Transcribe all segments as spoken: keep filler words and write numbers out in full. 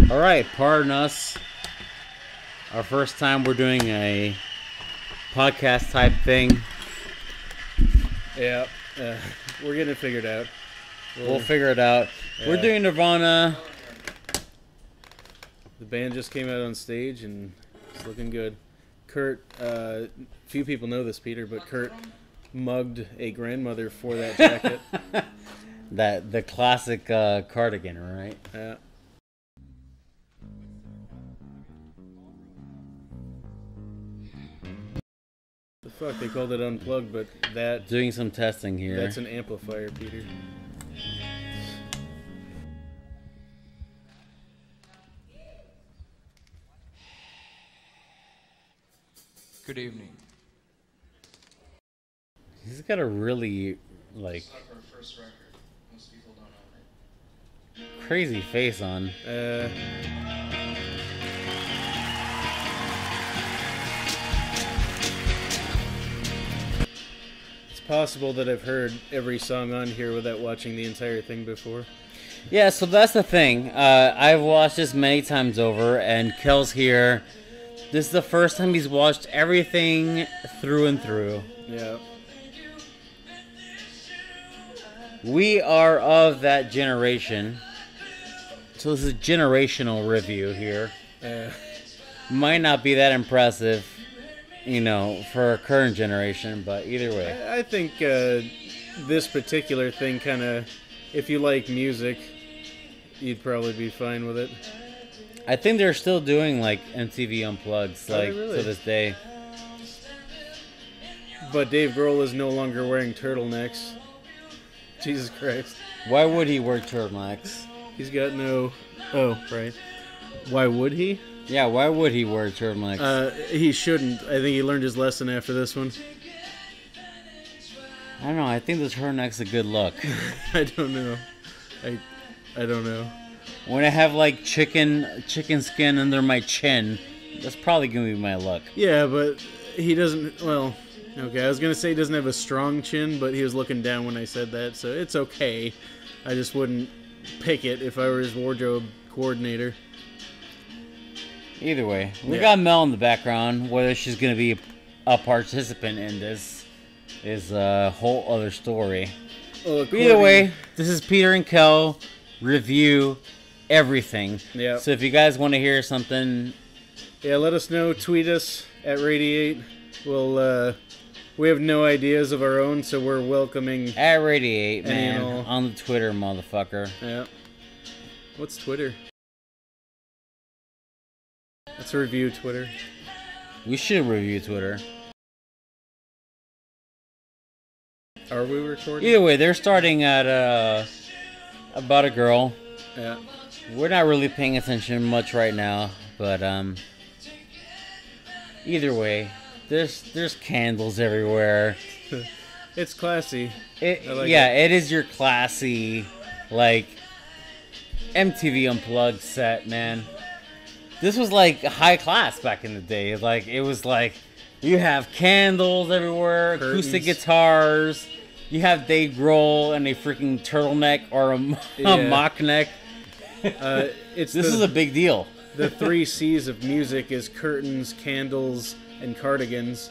Alright, pardon us. Our first time we're doing a podcast type thing. Yeah, uh, we're getting it figured out. We'll, we'll figure it out. Yeah. We're doing Nirvana. The band just came out on stage and it's looking good. Kurt, uh, few people know this, Peter, but Kurt mugged a grandmother for that jacket. that the classic uh, cardigan, right? Yeah. The fuck, they called it Unplugged, but that... Doing some testing here. That's an amplifier, Peter. Good evening. He's got a really, like, First record. Most people don't know it. Crazy face on. Uh... It's possible that I've heard every song on here without watching the entire thing before. Yeah, so that's the thing. Uh, I've watched this many times over, and Kel's here. This is the first time he's watched everything through and through. Yeah. We are of that generation. So this is a generational review here. Uh, Might not be that impressive, you know, for our current generation, but either way. I, I think uh, this particular thing kind of, if you like music, you'd probably be fine with it. I think they're still doing, like, M T V Unplugged, like, oh, really? to this day. But Dave Grohl is no longer wearing turtlenecks. Jesus Christ. Why would he wear turtlenecks? He's got no... Oh, right. Why would he? Yeah, why would he wear turtlenecks? Uh, he shouldn't. I think he learned his lesson after this one. I don't know. I think the turtleneck's a good look. I don't know. I I don't know. When I have, like, chicken chicken skin under my chin, that's probably going to be my look. Yeah, but he doesn't... Well, okay, I was going to say he doesn't have a strong chin, but he was looking down when I said that, so it's okay. I just wouldn't pick it if I were his wardrobe coordinator. Either way, we yeah. got Mel in the background. Whether she's going to be a participant in this is a whole other story. Well, either way, this is Peter and Kel review everything. Yeah. So if you guys want to hear something, yeah, let us know. Tweet us at Radiate. We'll uh, we have no ideas of our own, so we're welcoming at Radiate, man, all. on the Twitter, motherfucker. Yeah. What's Twitter? Let's review Twitter. We should review Twitter. Are we recording? Either way, they're starting at uh, about a girl. Yeah. We're not really paying attention much right now, but um, either way, there's there's candles everywhere. It's classy. It, like yeah, it. it is your classy, like, M T V Unplugged set, man. This was like high class back in the day. Like, it was like you have candles everywhere, Curtains. acoustic guitars. You have Dave Grohl and a freaking turtleneck or a, a Yeah. mock neck. Uh, it's this the, is a big deal. The three C's of music is curtains, candles, and cardigans.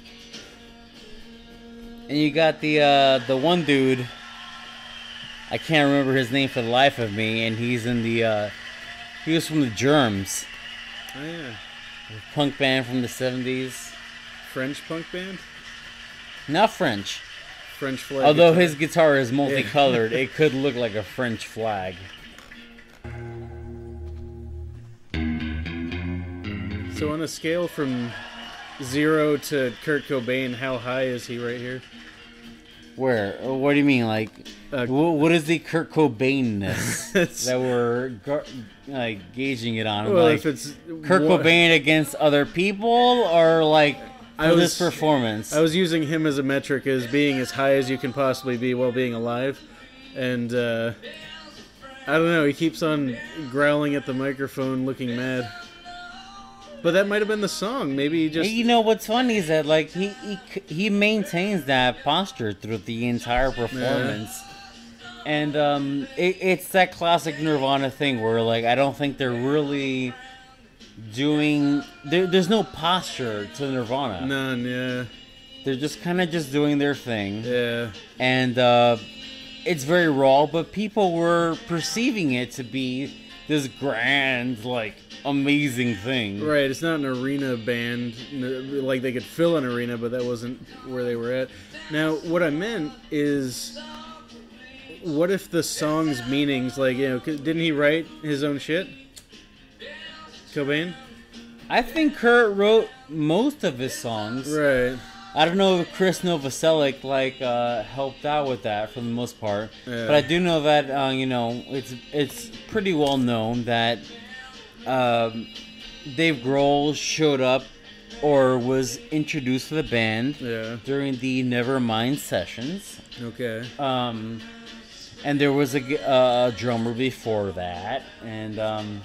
And you got the uh, the one dude. I can't remember his name for the life of me, and he's in the. Uh, he was from the Germs. Oh yeah. A punk band from the seventies. French punk band? Not French. French flag. Although guitar. his guitar is multicolored, it could look like a French flag. So on a scale from zero to Kurt Cobain, how high is he right here? Where? What do you mean? Like, Uh, what is the Kurt Cobain-ness that we're gar- like gauging it on? Well, like, if it's Kurt one- Cobain against other people, or like for I was- this performance? I was using him as a metric as being as high as you can possibly be while being alive. And, uh, I don't know, he keeps on growling at the microphone looking mad. But that might have been the song. Maybe he just... You know what's funny is that like he he, he maintains that posture through the entire performance, And um, it, it's that classic Nirvana thing where, like, I don't think they're really doing. There, there's no posture to Nirvana. None, yeah. They're just kind of just doing their thing. Yeah. And uh, it's very raw, but people were perceiving it to be this grand, like, amazing thing. Right, it's not an arena band. Like, they could fill an arena, but that wasn't where they were at. Now, what I meant is, what if the song's meanings, like, you know, didn't he write his own shit? Cobain? I think Kurt wrote most of his songs. Right. I don't know if Chris Novoselic, like, uh, helped out with that for the most part. Yeah. But I do know that, uh, you know, it's it's pretty well known that um, Dave Grohl showed up or was introduced to the band Yeah. during the Nevermind sessions. Okay. Um, and there was a, g- uh, a drummer before that. And um,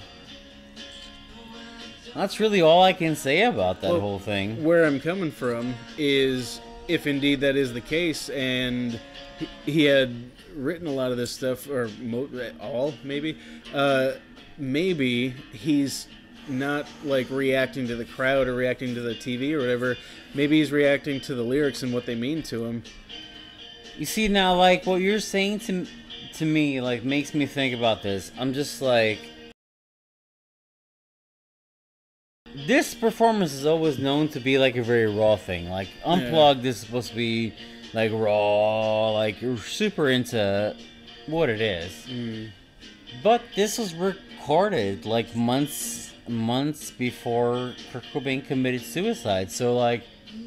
that's really all I can say about that Well, whole thing. Where I'm coming from is, if indeed that is the case, and he, he had written a lot of this stuff, or mo- all, maybe, uh, maybe he's not, like, reacting to the crowd or reacting to the T V or whatever. Maybe he's reacting to the lyrics and what they mean to him. You see, now, like, what you're saying to to me, like, makes me think about this. I'm just like, this performance is always known to be, like, a very raw thing. Like, Unplugged is supposed to be, like, raw, like, you're super into what it is. Mm. But this was recorded, like, months, months before Kurt Cobain committed suicide. So, like,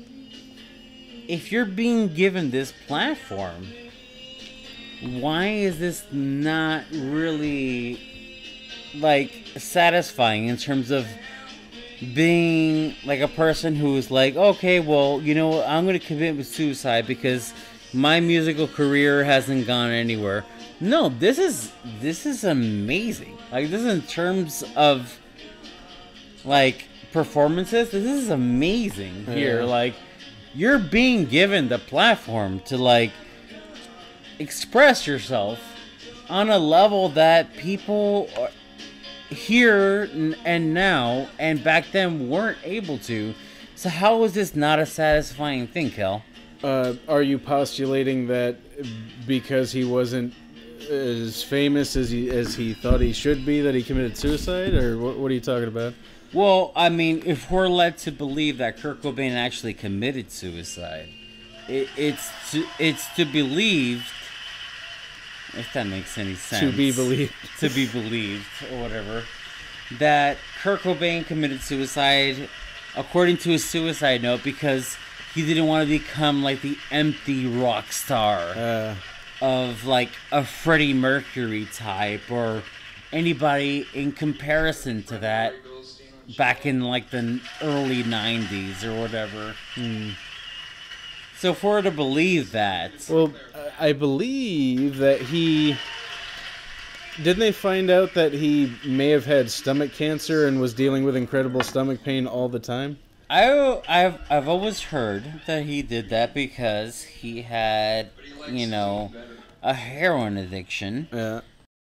if you're being given this platform, why is this not really, like, satisfying in terms of being, like, a person who's like, okay, well, you know, I'm going to commit with suicide because my musical career hasn't gone anywhere. No, this is, this is amazing. Like, this is in terms of, like, performances, this is amazing here. Yeah. Like, you're being given the platform to, like, express yourself on a level that people are here and now and back then weren't able to. So how is this not a satisfying thing, Kel? Uh, are you postulating that because he wasn't as famous as he as he thought he should be, that he committed suicide, or what, what are you talking about? Well, I mean, if we're led to believe that Kurt Cobain actually committed suicide, it, it's to, it's to believe, if that makes any sense. To be believed. To be believed, or whatever. That Kurt Cobain committed suicide, according to his suicide note, because he didn't want to become, like, the empty rock star Uh, of, like, a Freddie Mercury type, or anybody in comparison to that back in, like, the early nineties or whatever. hmm. So if we're to believe that, Well, I believe that he... Didn't they find out that he may have had stomach cancer and was dealing with incredible stomach pain all the time? I, I've, I've always heard that he did that because he had, you know, a heroin addiction Yeah.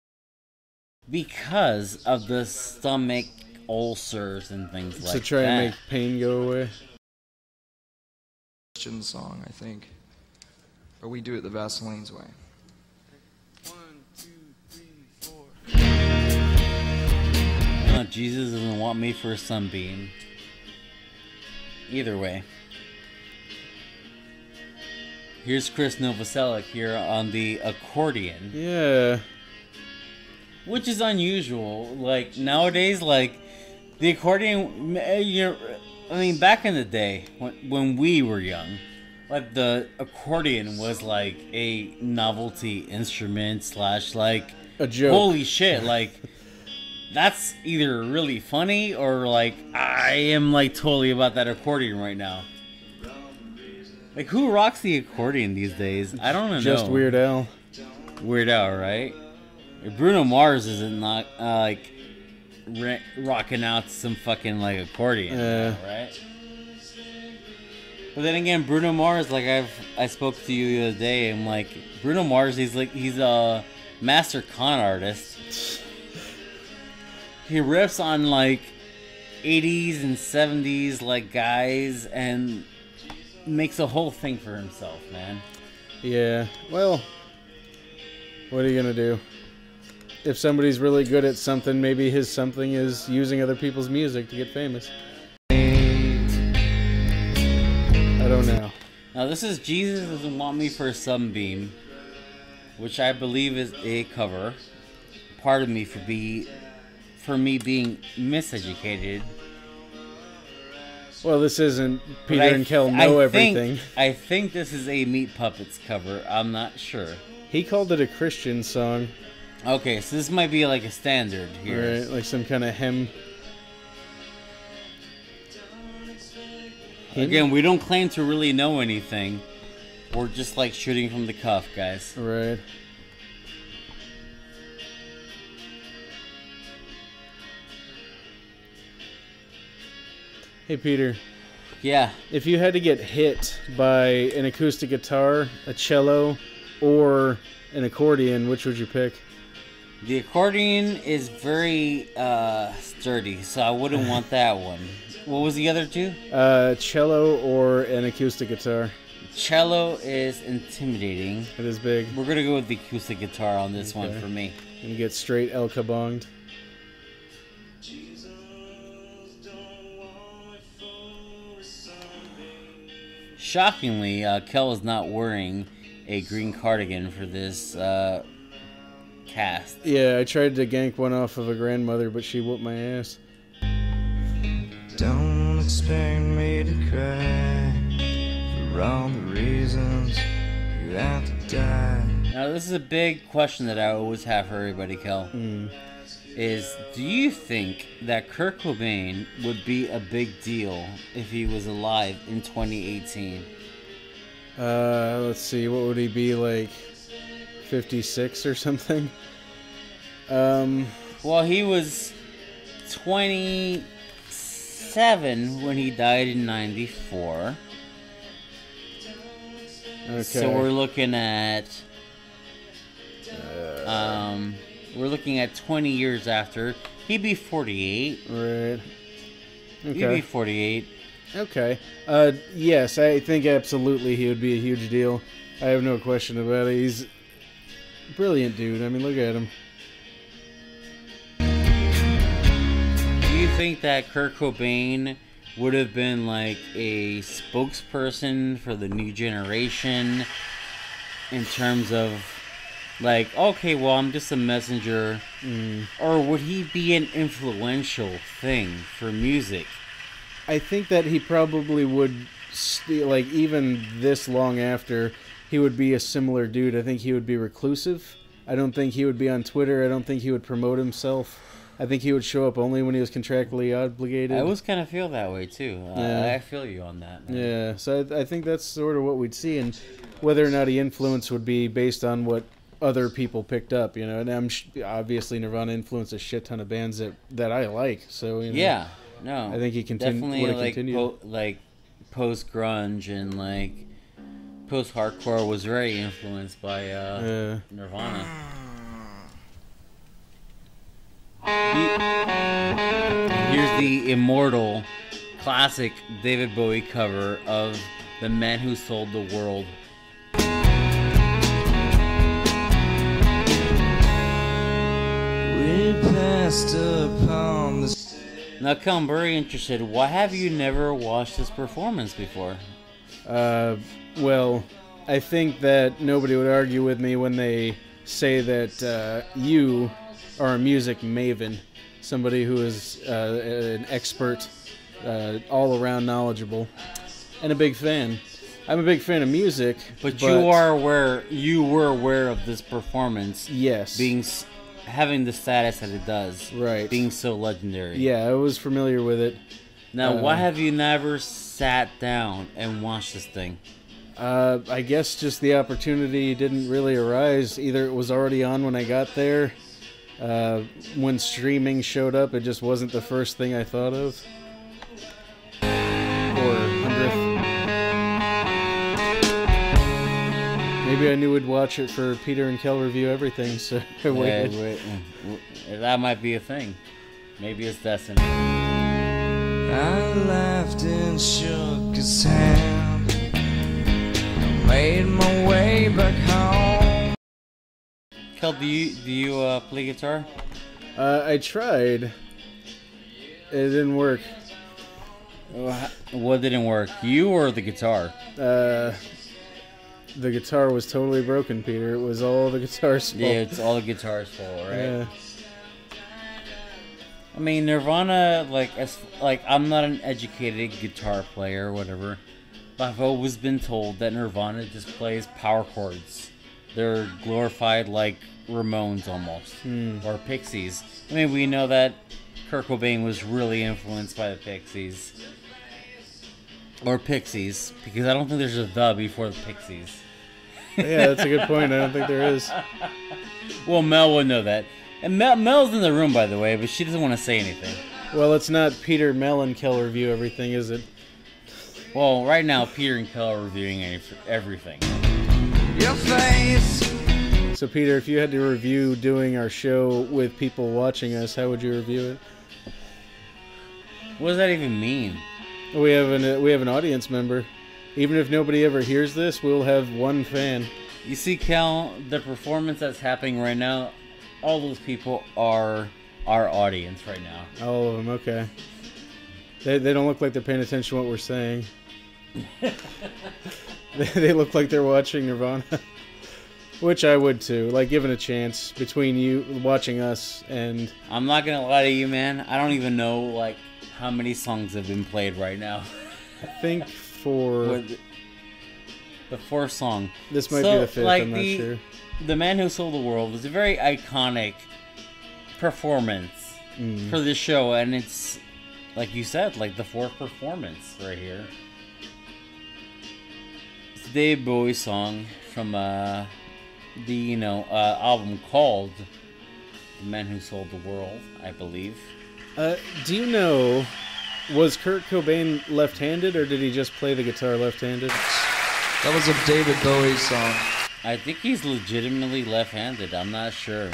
because of the stomach ulcers and things like that. To try and make pain go away. Christian song, I think. Or we do it the Vaseline's way. No, Jesus doesn't want me for a sunbeam. Either way. Here's Chris Novoselic here on the accordion. Yeah. Which is unusual. Like, nowadays, like, the accordion, you know, I mean, back in the day, when, when we were young, like, the accordion was, like, a novelty instrument slash, like, A joke. holy shit, like, that's either really funny or, like, I am, like, totally about that accordion right now. Like, who rocks the accordion these days? I don't know. Just Weird Al. Weird Al, right? Bruno Mars isn't not, uh, like, ra- rocking out some fucking, like, accordion, Uh. now, right? But then again, Bruno Mars, like, I've I spoke to you the other day, I'm like, Bruno Mars, he's like, he's uh master con artist. He riffs on like eighties and seventies like guys and makes a whole thing for himself, man. Yeah, well, what are you gonna do? If somebody's really good at something, maybe his something is using other people's music to get famous. I don't know. Now this is Jesus Doesn't Want Me for a Sunbeam, which I believe is a cover. Pardon me for be for me being miseducated. Well, this isn't Peter I, and Kel know I everything. Think, I think this is a Meat Puppets cover. I'm not sure. He called it a Christian song. Okay, so this might be like a standard here. Right, like some kind of hymn. Again, we don't claim to really know anything. We're just like shooting from the cuff, guys. Right. Hey, Peter. Yeah. If you had to get hit by an acoustic guitar, a cello, or an accordion, which would you pick? The accordion is very uh, sturdy, so I wouldn't want that one. What was the other two? Uh, cello or an acoustic guitar. Cello is intimidating. It is big. We're gonna go with the acoustic guitar on this Okay. one for me. And you get straight El Kabonged. Shockingly, uh, Kel is not wearing a green cardigan for this uh, cast. Yeah, I tried to gank one off of a grandmother, but she whooped my ass. Don't expect me to cry for all the reasons you have to die. Now, this is a big question that I always have for everybody, Kel. Mm. Is, do you think that Kurt Cobain would be a big deal if he was alive in twenty eighteen? Uh, let's see, what would he be, like fifty-six or something? Um, Well, he was twenty-seven when he died in ninety-four. okay. So we're looking at... Um, we're looking at twenty years after. He'd be forty-eight. Right. He'd be Okay. forty-eight. Okay. Uh, yes, I think absolutely he would be a huge deal. I have no question about it. He's a brilliant dude. I mean, look at him. Do you think that Kurt Cobain would have been like a spokesperson for the new generation in terms of like, okay, well, I'm just a messenger, Mm. or would he be an influential thing for music? I think that he probably would, st- like, even this long after, he would be a similar dude. I think he would be reclusive. I don't think he would be on Twitter. I don't think he would promote himself. I think he would show up only when he was contractually obligated. I always kind of feel that way too. Yeah. I, I feel you on that, man. Yeah, so I, I think that's sort of what we'd see, and whether or not he influence would be based on what other people picked up, you know. And I'm sh- obviously Nirvana influenced a shit ton of bands that, that I like. So you know, Yeah, no. I think he continu- definitely would've like continued. po- like post grunge and like post hardcore was very influenced by uh, Uh, Nirvana. Here's the immortal, classic David Bowie cover of "The Man Who Sold the World." We passed upon the Now, Kel, I'm very interested. Why have you never watched this performance before? Uh, well, I think that nobody would argue with me when they say that uh, you are a music maven, somebody who is uh, an expert, uh, all around knowledgeable, and a big fan. I'm a big fan of music, But, you are aware. You were aware of this performance yes, being s- having the status that it does, right. being so legendary. Yeah, I was familiar with it. Now, Uh, why have you never sat down and watched this thing? Uh, I guess just the opportunity didn't really arise. Either it was already on when I got there. Uh, when streaming showed up, it just wasn't the first thing I thought of. Or hundredth. Maybe I knew we'd watch it for Peter and Kel review everything, so I Yeah, waited. wait, wait, that might be a thing. Maybe it's destiny. I laughed and shook his hand. I made my way back home. Kel, do you do you uh, play guitar? Uh, I tried. It didn't work. What didn't work? You or the guitar? Uh, the guitar was totally broken, Peter. It was all the guitar's fault. Yeah, it's all the guitar's fault, right? Yeah. I mean, Nirvana, like, as like I'm not an educated guitar player or whatever, but I've always been told that Nirvana just plays power chords. They're glorified like Ramones almost, Hmm. or Pixies. I mean, we know that Kurt Cobain was really influenced by the Pixies. Or Pixies, because I don't think there's a the before the Pixies. Yeah, that's a good point. I don't think there is. Well, Mel would know that. And Mel, Mel's in the room, by the way, but she doesn't want to say anything. Well, it's not Peter, Mel, and Kel review everything, is it? Well, right now, Peter and Kel are reviewing any- everything. Your face. So, Peter, if you had to review doing our show with people watching us, how would you review it? What does that even mean? We have an uh, we have an audience member. Even if nobody ever hears this, we'll have one fan. You see, Kel, the performance that's happening right now, all those people are our audience right now. All of them, okay. They they don't look like they're paying attention to what we're saying. they, they look like they're watching Nirvana. Which I would too. Like, given a chance between you watching us and... I'm not gonna lie to you, man. I don't even know, like, how many songs have been played right now. I think for... What- the fourth song. This might So, be the fifth, like, I'm not the, sure. The Man Who Sold the World was a very iconic performance Mm. for this show, and it's, like you said, like the fourth performance right here. It's a David Bowie song from uh, the, you know, uh, album called The Man Who Sold the World, I believe. Uh, do you know, was Kurt Cobain left-handed, or did he just play the guitar left-handed? That was a David Bowie song. I think he's legitimately left-handed. I'm not sure.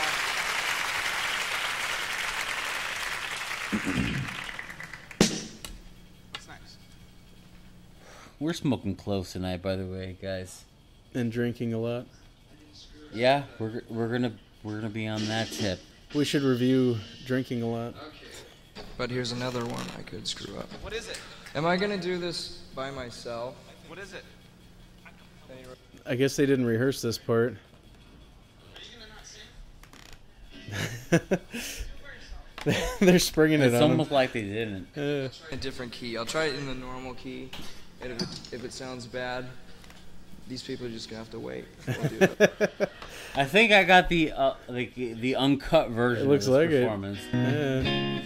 We're smoking close tonight, by the way, guys. And drinking a lot. Yeah, we're we're gonna we're gonna be on that tip. We should review drinking a lot. But here's another one I could screw up. What is it? Am I gonna do this by myself? What is it? I guess they didn't rehearse this part. They're springing it It's on almost like they didn't. him. Uh, A different key. I'll try it in the normal key. And if it, if it sounds bad, these people are just gonna have to wait. We'll do it. I think I got the uh, like the uncut version. It looks of this like it. performance. yeah.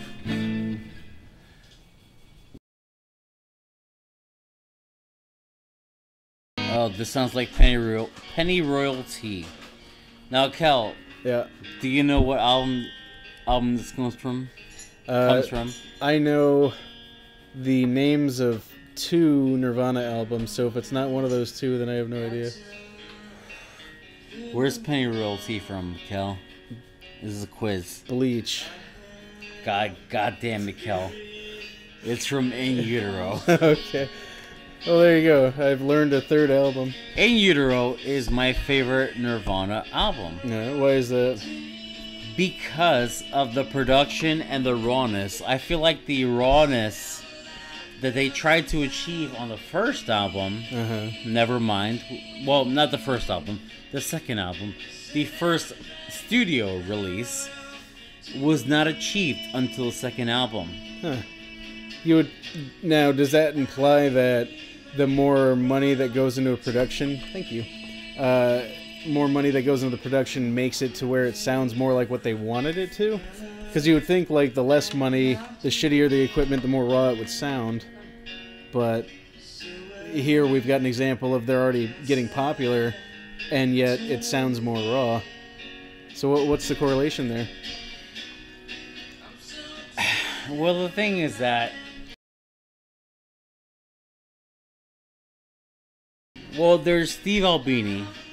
Oh, this sounds like Penny Royal Penny Royalty. Now, Kel, Yeah. do you know what album album this comes from? Uh, Comes from? I know the names of two Nirvana albums, so if it's not one of those two, then I have no idea. Where's Penny Royalty from, Kel? This is a quiz. Bleach. God, God damn it, Kel. It's from In Utero. Okay. Well, there you go. I've learned a third album. In Utero is my favorite Nirvana album Yeah, why is that? because of the production and the rawness. I feel like the rawness that they tried to achieve on the first album, Uh-huh. never mind. Well, not the first album, the second album, the first studio release was not achieved until the second album. Huh. You would now, does that imply that the more money that goes into a production, thank you, uh, more money that goes into the production makes it to where it sounds more like what they wanted it to? Because you would think like the less money, the shittier the equipment, the more raw it would sound. But here we've got an example of they're already getting popular, and yet it sounds more raw. So what, what's the correlation there? Well, the thing is that, well, there's Steve Albini,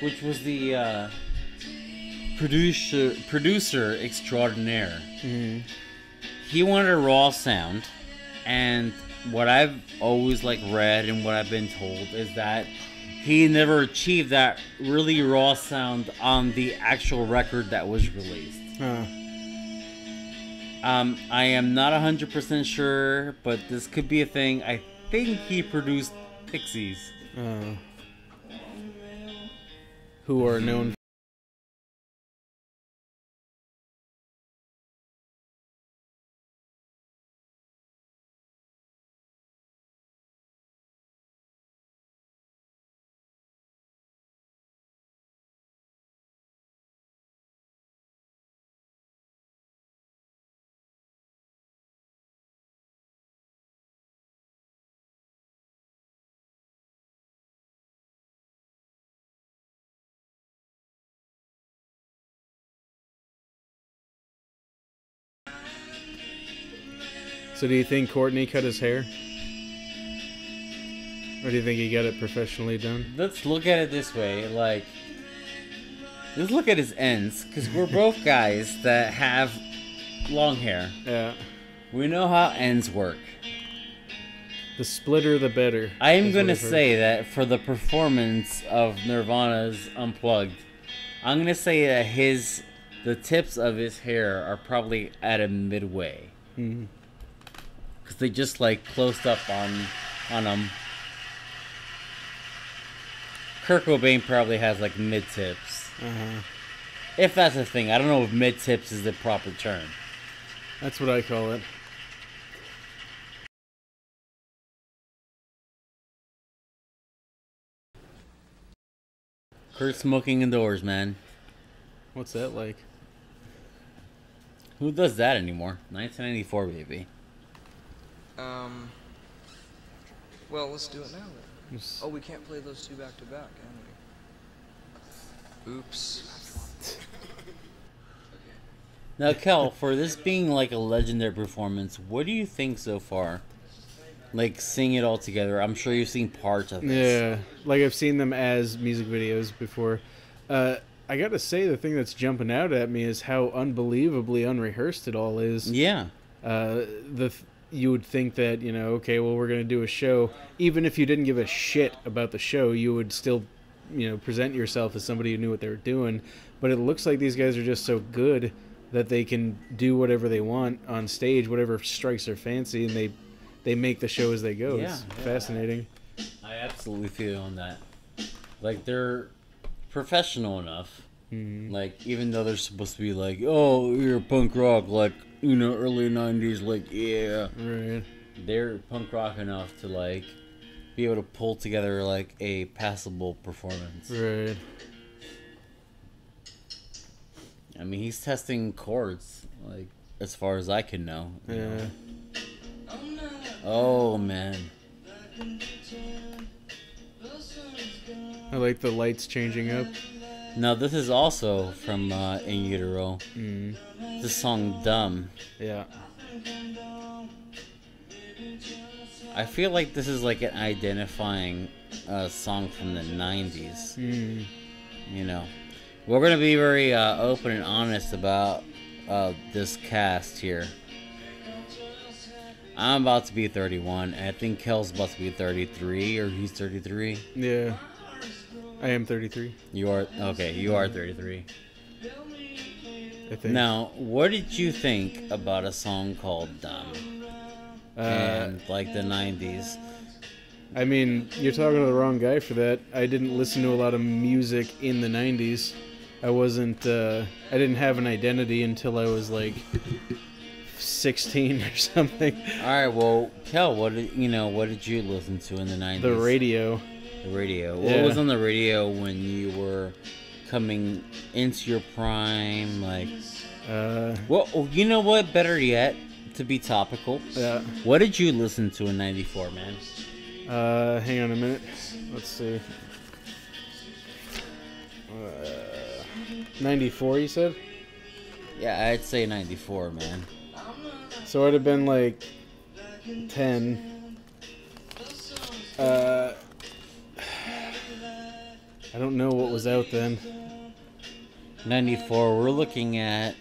which was the uh, producer producer extraordinaire. Mm-hmm. He wanted a raw sound, and what I've always like read and what I've been told is that he never achieved that really raw sound on the actual record that was released. Huh. Um, I am not one hundred percent sure, but this could be a thing. I think he produced Pixies. Uh, who are known. So do you think Courtney cut his hair? Or do you think he got it professionally done? Let's look at it this way, like, let's look at his ends, because we're both guys that have long hair. Yeah. We know how ends work. The splitter, the better. I am is going to what I've heard. say that for the performance of Nirvana's Unplugged, I'm going to say that his, the tips of his hair are probably at a midway. Mhm. Because they just, like, closed up on, on him. Kurt Cobain probably has, like, mid-tips. Uh-huh. If that's a thing. I don't know if mid-tips is the proper term. That's what I call it. Kurt smoking indoors, man. What's that like? Who does that anymore? nineteen ninety-four, baby. Um. Well, let's do it now then. Just- Oh, we can't play those two back to back, can we? Oops. Now, Kel, for this being like a legendary performance, what do you think so far? Like, sing it all together. I'm sure you've seen parts of this. Yeah, like I've seen them as music videos before. Uh, I gotta say, the thing that's jumping out at me is how unbelievably unrehearsed it all is. Yeah. Uh, the th- you would think that, you know, okay, well, we're gonna do a show. Even if you didn't give a shit about the show, you would still, you know, present yourself as somebody who knew what they were doing. But it looks like these guys are just so good that they can do whatever they want on stage, whatever strikes their fancy, and they they make the show as they go. Yeah, It's yeah. fascinating. I absolutely feel on that. Like, they're professional enough. Mhm. Like, even though they're supposed to be like, oh, you're punk rock, like, you know, early nineties, like, yeah. Right. They're punk rock enough to, like, be able to pull together, like, a passable performance. Right. I mean, he's testing chords, like, as far as I can know. you Yeah. know? Oh, man. I like the lights changing up. Now, this is also from uh, In Utero. Mm. The song Dumb. Yeah. I feel like this is like an identifying uh, song from the nineties. Mm. You know, we're gonna be very uh, open and honest about uh, this cast here. I'm about to be thirty-one, and I think Kel's about to be thirty-three, or he's thirty-three. Yeah. I am thirty-three, You are okay. You are thirty-three. I think. Now, what did you think about a song called "Dumb" Uh, and like the nineties? I mean, you're talking to the wrong guy for that. I didn't listen to a lot of music in the nineties. I wasn't, uh, I didn't have an identity until I was like sixteen or something. All right, well, Kel, what did you know? What did you listen to in the nineties? The radio. The radio. What Yeah. was on the radio when you were coming into your prime? Like, Uh, well, oh, you know what? Better yet, to be topical. yeah. What did you listen to in ninety-four, man? Uh, hang on a minute. Let's see. Uh, ninety-four, you said? Yeah, I'd say ninety-four, man. So I'd have been like ten. Uh, I don't know what was out then. ninety-four, we're looking at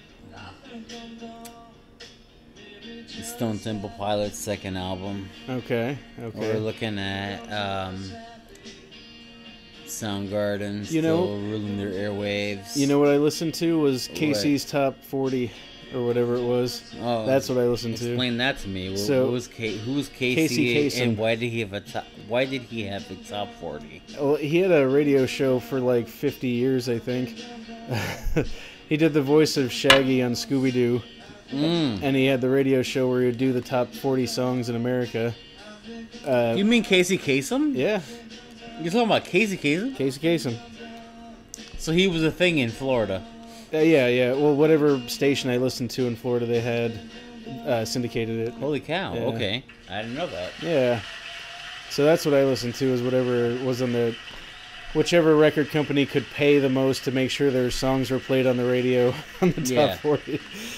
Stone Temple Pilots' second album. Okay, okay. We're looking at um, Soundgarden You still know- ruling their airwaves. You know what I listened to was Casey's Top forty, or whatever it was. Oh, That's what I listened to. explain that to me. Who, So- who was Ca- who was Casey, Casey Kasem. and why did he have a top? Why did he have a top forty? Well, he had a radio show for like fifty years, I think. He did the voice of Shaggy on Scooby-Doo, Mm. and he had the radio show where he would do the top forty songs in America. Uh, You mean Casey Kasem? yeah, You're talking about Casey Kasem? Casey Kasem. So he was a thing in Florida. Uh, yeah, yeah. Well, whatever station I listened to in Florida, they had uh, syndicated it. Holy cow! Yeah. Okay, I didn't know that. Yeah. So that's what I listened to, is whatever was on the... Whichever record company could pay the most to make sure their songs were played on the radio on the top Yeah. forty.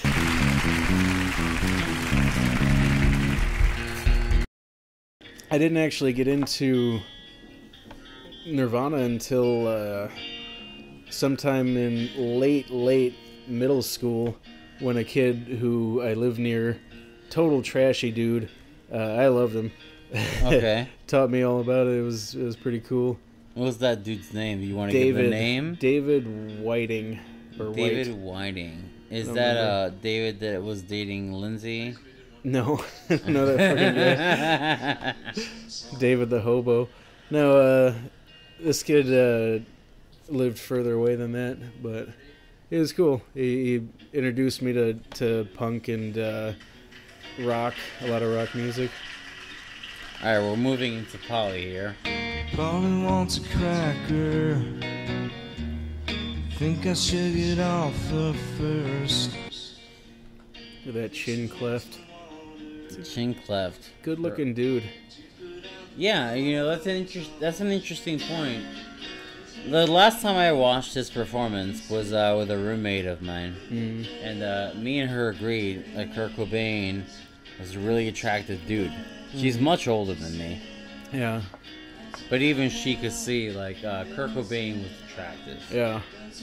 I didn't actually get into Nirvana until uh, sometime in late, late middle school, when a kid who I live near, total trashy dude, uh, I loved him. Okay. Taught me all about it. It was it was pretty cool. What was that dude's name? You want to give David the name? David Whiting or David White. Whiting. Is Don't that remember. uh David that was dating Lindsay? No, no, that fucking guy. David the hobo. No, uh, this kid uh, lived further away than that, but it was cool. He, he introduced me to, to punk and uh, rock, a lot of rock music. All right, we're moving into Polly here. Polly wants a cracker. Think I should get off the first. With that chin cleft. Chin cleft. Good looking dude. Yeah, you know that's an interest. That's an interesting point. The last time I watched his performance was uh, with a roommate of mine, Mm. and uh, me and her agreed that Kurt Cobain was a really attractive dude. She's much older than me, Yeah, but even she could see like uh, Kurt Cobain was attractive. yeah.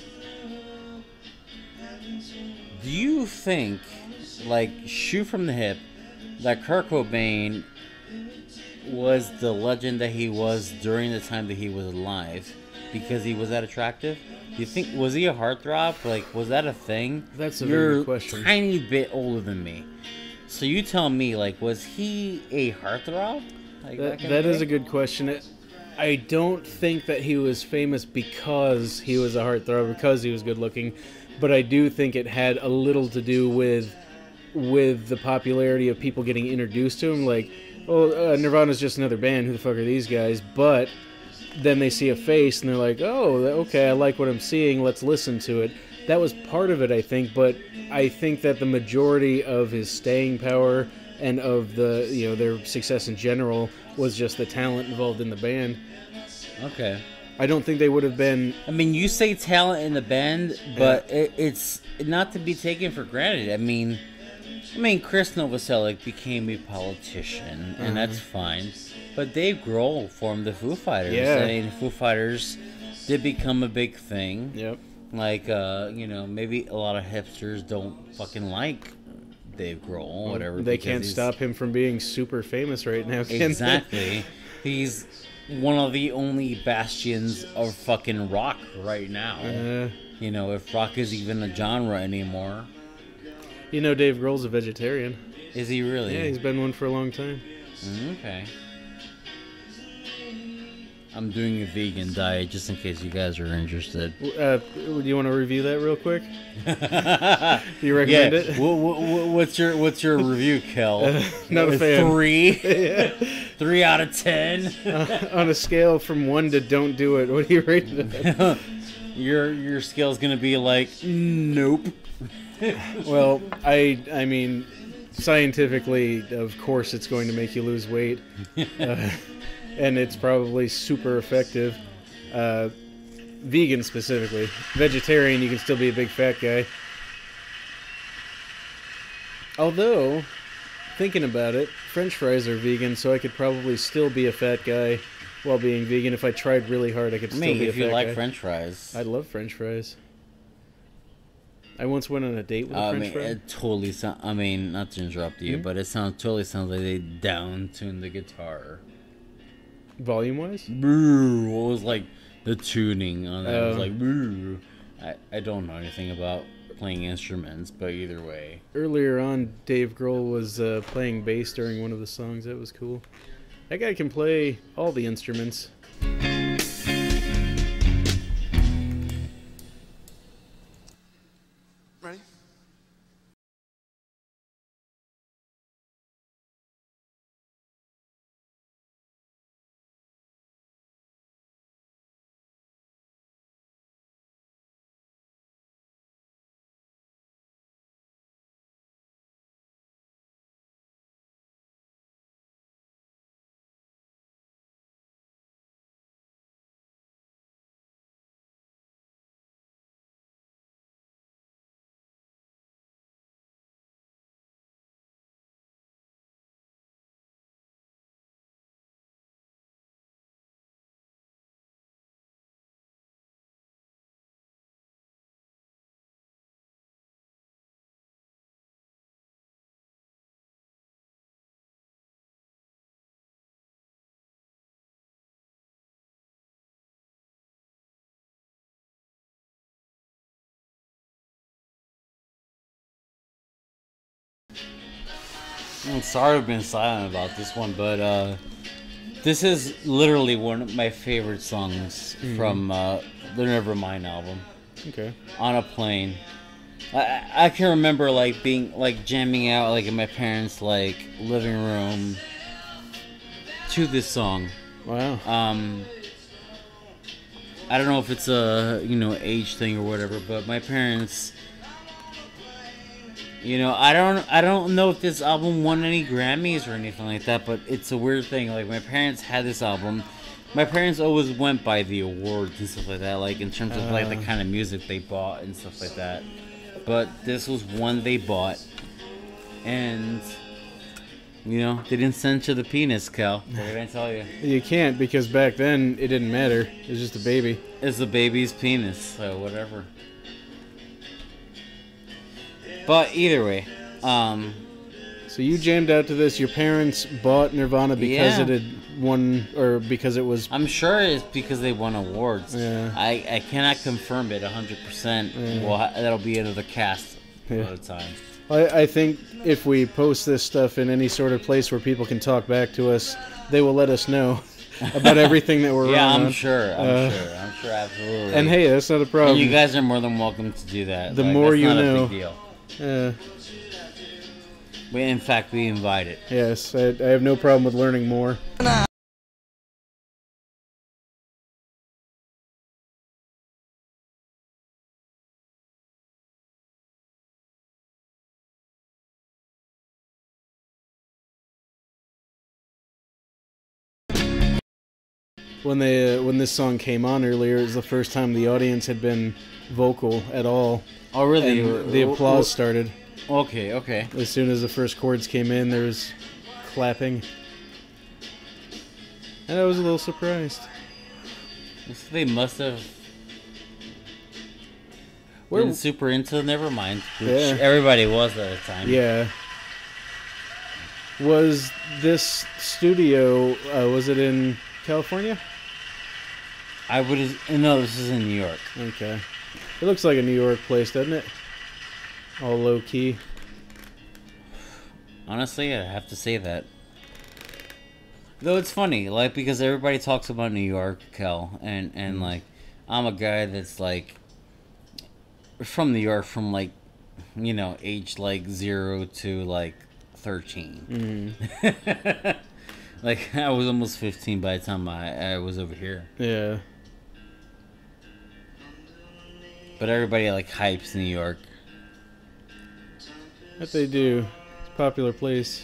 Do you think, like, shoot from the hip, that Kurt Cobain was the legend that he was during the time that he was alive because he was that attractive? Do you think, was he a heartthrob? Like, was that a thing? That's a very You're good question. a tiny bit older than me. So you tell me, like, was he a heartthrob? Like, That, back in that the is day? a good question. It, I don't think that he was famous because he was a heartthrob, because he was good looking, but I do think it had a little to do with with the popularity of people getting introduced to him. Like, oh, uh, Nirvana's just another band. Who the fuck are these guys? But then they see a face and they're like, oh, okay, I like what I'm seeing. Let's listen to it. That was part of it, I think. But I think that the majority of his staying power and of the, you know, their success in general was just the talent involved in the band. Okay. I don't think they would have been. I mean, you say talent in the band, but it, it's not to be taken for granted. I mean, I mean, Chris Novoselic became a politician, and that's fine. But Dave Grohl formed the Foo Fighters. Yeah. I mean, Foo Fighters did become a big thing. Yep. Like, uh, you know, maybe a lot of hipsters don't fucking like Dave Grohl, whatever. They because can't he's- stop him from being super famous right now. Can they? Exactly. He's one of the only bastions of fucking rock right now. Uh, You know, if rock is even a genre anymore. you know, Dave Grohl's a vegetarian. Is he really? Yeah, he's been one for a long time. Mm, okay. I'm doing a vegan diet just in case you guys are interested. Uh, do you want to review that real quick? Do you Yeah. recommend it? Wha- wha- wha- What's your What's your review, Kel? Uh, not a fan. Three. Yeah. Three out of ten. Uh, on a scale from one to don't do it, what do you rate it? your Your scale's gonna be like nope. Well, I I mean, scientifically, of course, it's going to make you lose weight, uh, and it's probably super effective. Uh, vegan specifically, vegetarian, you can still be a big fat guy. Although, thinking about it, French fries are vegan, so I could probably still be a fat guy while being vegan. If I tried really hard, I could I still mean, be a if you fat like guy. French fries, I love French fries. I once went on a date with a I French mean, fry. it totally sound. I mean, not to interrupt you, Hmm? but it sounds totally sounds like they down tuned the guitar. Volume wise? Brrr, what was like the tuning on that? It was Oh. like brrr. I I don't know anything about playing instruments, but either way, Earlier on, Dave Grohl was uh, playing bass during one of the songs. That was cool. That guy can play all the instruments. Ready? I'm sorry I've been silent about this one, but uh, this is literally one of my favorite songs Mhm. from uh, the Nevermind album. Okay. On a plane. I I can remember like being like jamming out like in my parents' like living room to this song. Wow. Um, I don't know if it's a you know age thing or whatever, but my parents, you know, I don't I don't know if this album won any Grammys or anything like that, but it's a weird thing. Like my parents had this album. My parents always went by the awards and stuff like that, like in terms of like the Uh. kind of music they bought and stuff like that. But this was one they bought, and you know they didn't censor the penis, Cal. What did I tell you? You can't, because back then it didn't matter. It was just a baby. It's the baby's penis, so whatever. But either way, um, So you jammed out to this. Your parents bought Nirvana because Yeah. it had won, or because it was. I'm sure it's because they won awards. Yeah. I, I cannot confirm it one hundred percent. Yeah. Well, that'll be another cast Yeah. at a time. I, I think if we post this stuff in any sort of place where people can talk back to us, they will let us know about everything that we're Yeah, wrong I'm on. sure. I'm Uh, sure. I'm sure, absolutely. And hey, that's not a And problem. you guys are more than welcome to do that. The Like, more that's you not a know. big deal. Uh, We, in fact, we invite it. yes, I, I have no problem with learning more. When they uh, when this song came on earlier, it was the first time the audience had been vocal at all. Oh, really? And the applause started. Okay, okay. As soon as the first chords came in, there was clapping. And I was a little surprised. So they must have Where- been super into Nevermind, which Yeah. everybody was at the time. Yeah. Was this studio, uh, was it in California? I would. No, this is in New York. Okay. It looks like a New York place, doesn't it? All low key. Honestly, I have to say that. Though it's funny, like because everybody talks about New York, Kel, and and Mm. like I'm a guy that's like from New York, from like you know age like zero to like thirteen. Mm. Like I was almost fifteen by the time I I was over here. Yeah. But everybody like hypes New York. What they do. It's a popular place.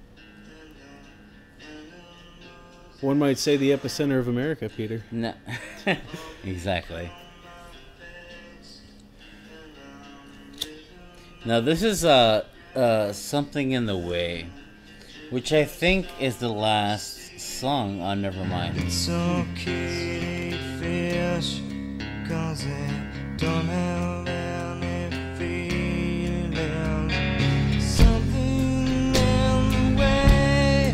One might say the epicenter of America, Peter. No, exactly. Now this is uh uh something in the way, which I think is the last song on Nevermind. It's okay to fish, cause they don't have any feeling. Something in the way.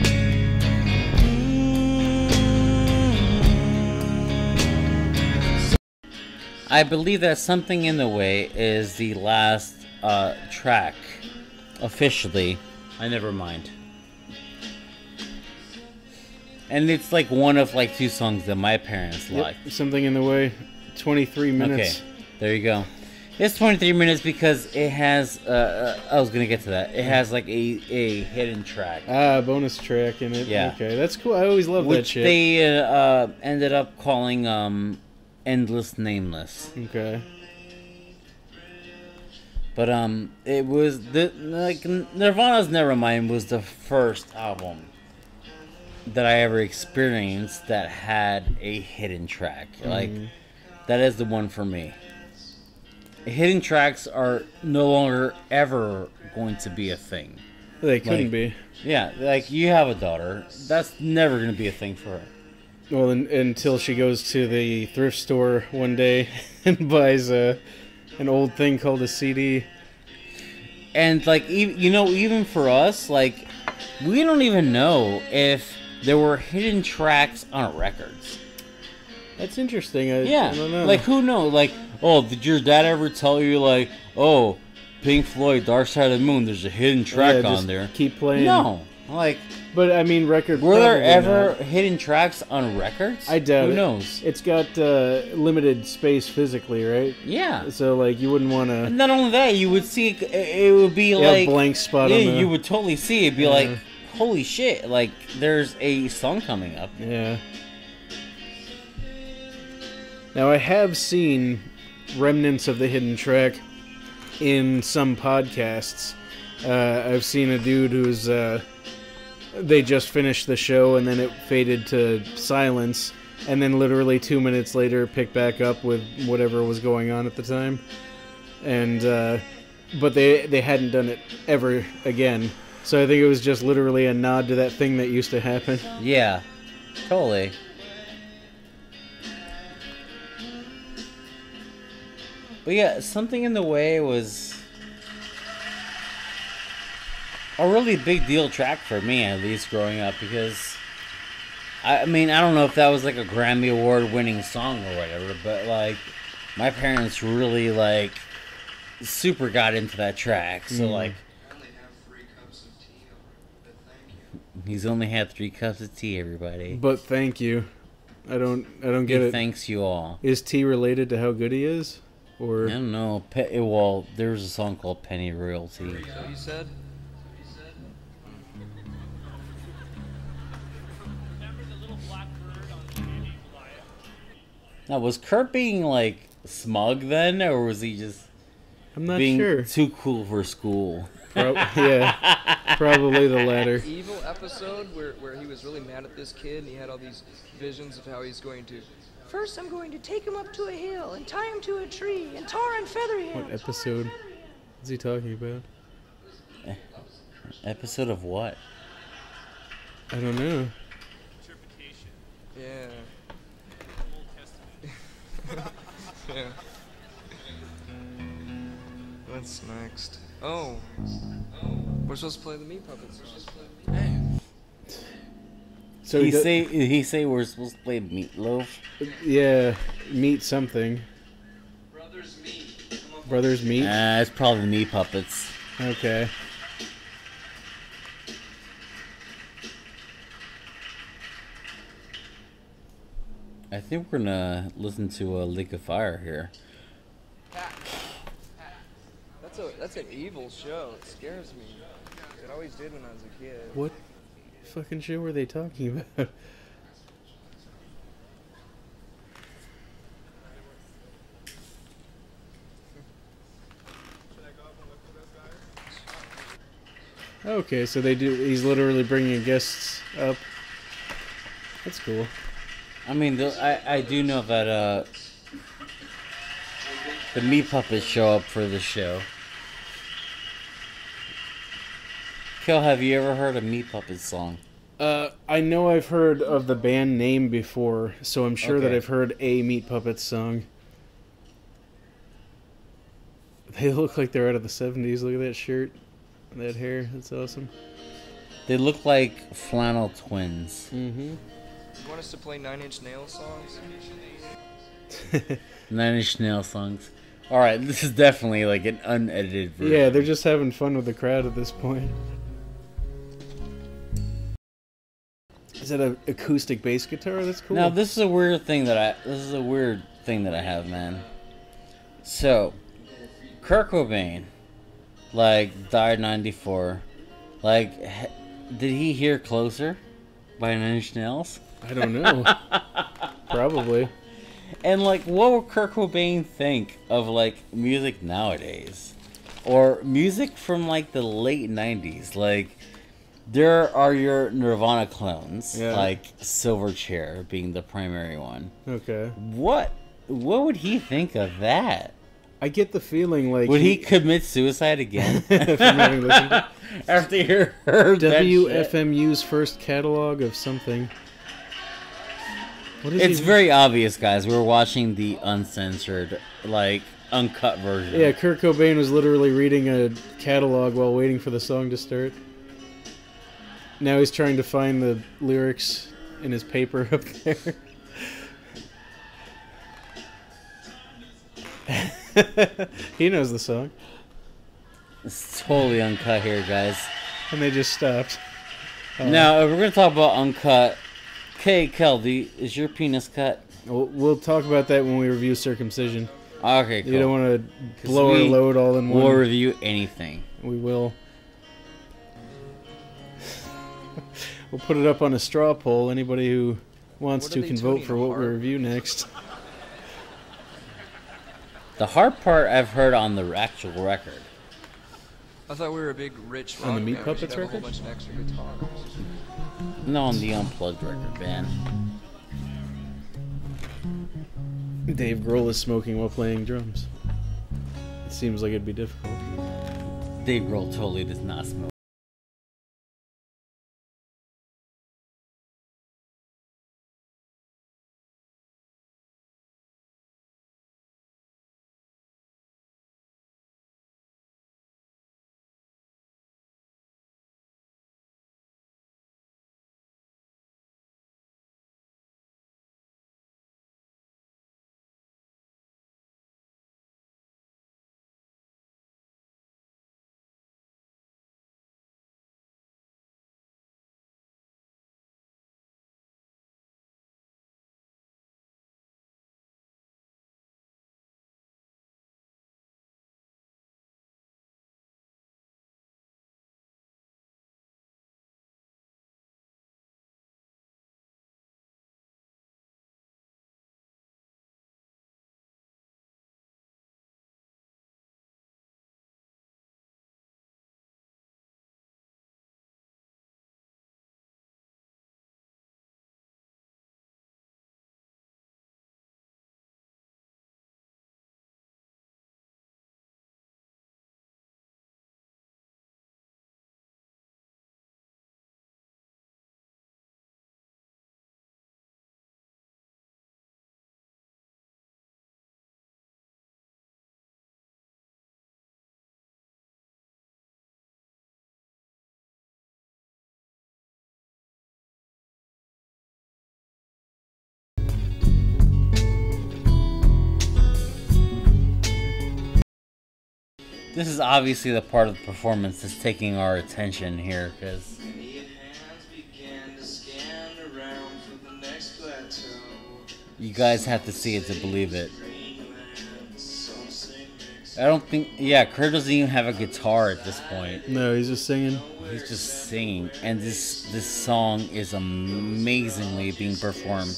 Mm-hmm. I believe that Something in the Way is the last uh, track officially on Nevermind. And it's like one of like two songs that my parents Yep, like. Something in the Way. twenty-three minutes. Okay, there you go. It's twenty-three minutes because it has. Uh, uh, I was gonna get to that. It has like a, a hidden track, Ah, bonus track in it. Yeah. Okay, that's cool. I always love that which shit. they uh, uh, ended up calling um, "Endless Nameless." Okay. But um, it was the like Nirvana's Nevermind was the first album that I ever experienced that had a hidden track. Like that is the one for me. Hidden tracks are no longer ever going to be a thing. They couldn't Like- be. Yeah, like you have a daughter, that's never going to be a thing for her. Well, un until she goes to the thrift store one day and buys a an old thing called a C D. And like e- you know, even for us, like we don't even know if there were hidden tracks on records. That's interesting. I, Yeah, I don't know. like who knows? Like, oh, did your dad ever tell you like, oh, Pink Floyd, Dark Side of the Moon, there's a hidden track Yeah, on just there? Keep playing. No, like, But I mean, record. were there probably ever not. hidden tracks on records? I doubt Who it. knows? It's got uh, limited space physically, right? Yeah. So like, you wouldn't want to. And not only that, you would see it, it would be Yeah, like blank spot Yeah, on the. you would totally see it. Be Yeah. like, holy shit! Like, there's a song coming up. Yeah. Now I have seen remnants of the hidden track in some podcasts. Uh, I've seen a dude who's uh, they just finished the show and then it faded to silence, and then literally two minutes later picked back up with whatever was going on at the time. And uh, but they they hadn't done it ever again. So I think it was just literally a nod to that thing that used to happen. Yeah, totally. But yeah, Something in the Way was a really big deal track for me, at least growing up, because I, I mean, I don't know if that was like a Grammy Award winning song or whatever, but like my parents really like super got into that track. So Mm. like I only have three cups of tea over, but thank you. he's only had three cups of tea, everybody. But thank you. I don't I don't He get it. thanks you all. Is T related to how good he is? Or I don't know. Pe- well, there was a song called Penny Royalty. So you said? Now, was Kurt being like smug then, or was he just I'm not being sure. too cool for school? Pro- yeah, probably the latter. Evil episode where, where he was really mad at this kid and he had all these visions of how he's going to. First, I'm going to take him up to a hill and tie him to a tree and tar and feather him. What episode is he talking about? Episode of what? I don't know. Yeah. Yeah. What's next? Oh. We're supposed to play the Meat Puppets song. So he do- say he say we're supposed to play Meatloaf. yeah, meet something. Brothers meet. Come up Brothers meet. Uh, it's probably the Meat Puppets. Okay. I think we're gonna listen to a League of Fire here. That's a that's an evil show. It scares me. It always did when I was a kid. What fucking shit were they talking about? Okay, so they do. He's literally bringing guests up. That's cool. I mean, the, I I do know that uh the Meat Puppets show up for the show. Kel, have you ever heard a Meat Puppets song? Uh, I know I've heard of the band name before, so I'm sure that Okay. I've heard a Meat Puppets song. They look like they're out of the seventies. Look at that shirt, that hair. That's awesome. They look like flannel twins. Mm-hmm. You want us to play Nine Inch Nails songs? Nine Inch Nail songs. All right, this is definitely like an unedited version. Yeah, they're just having fun with the crowd at this point. Is that an acoustic bass guitar? That's cool. Now this is a weird thing that I. This is a weird thing that I have, man. So, Kurt Cobain, like, died in ninety-four. Like, he- did he hear Closer by Nine Inch Nails? I don't know. Probably. And, like, what would Kurt Cobain think of, like, music nowadays? Or music from, like, the late nineties? Like, there are your Nirvana clones, Yeah. like Silverchair being the primary one. Okay. What? What would he think of that? I get the feeling like Would he commit suicide again? from having listened to After you heard that W shit? F M U's first catalog of something. What is It's he- very obvious, guys. We were watching the uncensored, like, uncut version. Yeah, Kurt Cobain was literally reading a catalog while waiting for the song to start. Now he's trying to find the lyrics in his paper up there. He knows the song. It's totally uncut here, guys. And they just stopped. Uh, Now, if we're going to talk about uncut, K. Keldy, is your penis cut? We'll, we'll talk about that when we review Circumcision. Okay, cool. You don't want to blow we our load all in one. We'll review anything. We will. We'll put it up on a straw poll. Anybody who wants What are to they can vote tuning for what we apart? review next. The hard part I've heard on the actual record. I thought we were a big, rich rock On the Meat band. We should Puppets have a whole record? bunch of extra guitars. No, on the Unplugged record, man. Dave Grohl is smoking while playing drums. It seems like it'd be difficult. Dave Grohl totally does not smoke. This is obviously the part of the performance that's taking our attention here, because you guys have to see it to believe it. I don't think... Yeah, Kurt doesn't even have a guitar at this point. No, he's just singing. He's just singing. And this, this song is amazingly being performed.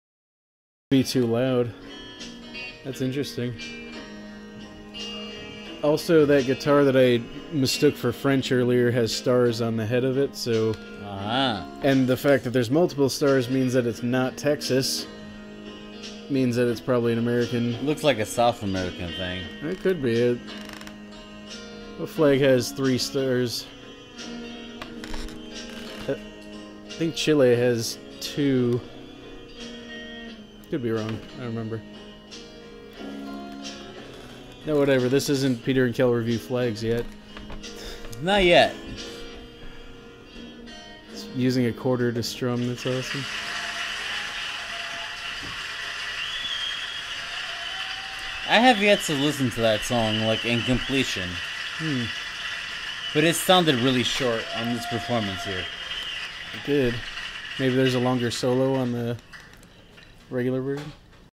Be too loud. That's interesting. Also, that guitar that I mistook for French earlier has stars on the head of it, so... Ah. And the fact that there's multiple stars means that it's not Texas. Means that it's probably an American... Looks like a South American thing. It could be. It. The flag has three stars. I think Chile has two. Could be wrong. I don't remember. No, whatever. This isn't Peter and Kel review flags yet. Not yet. It's using a quarter to strum. That's awesome. I have yet to listen to that song, like, in completion. Hmm. But it sounded really short on this performance here. It did. Maybe there's a longer solo on the regular version?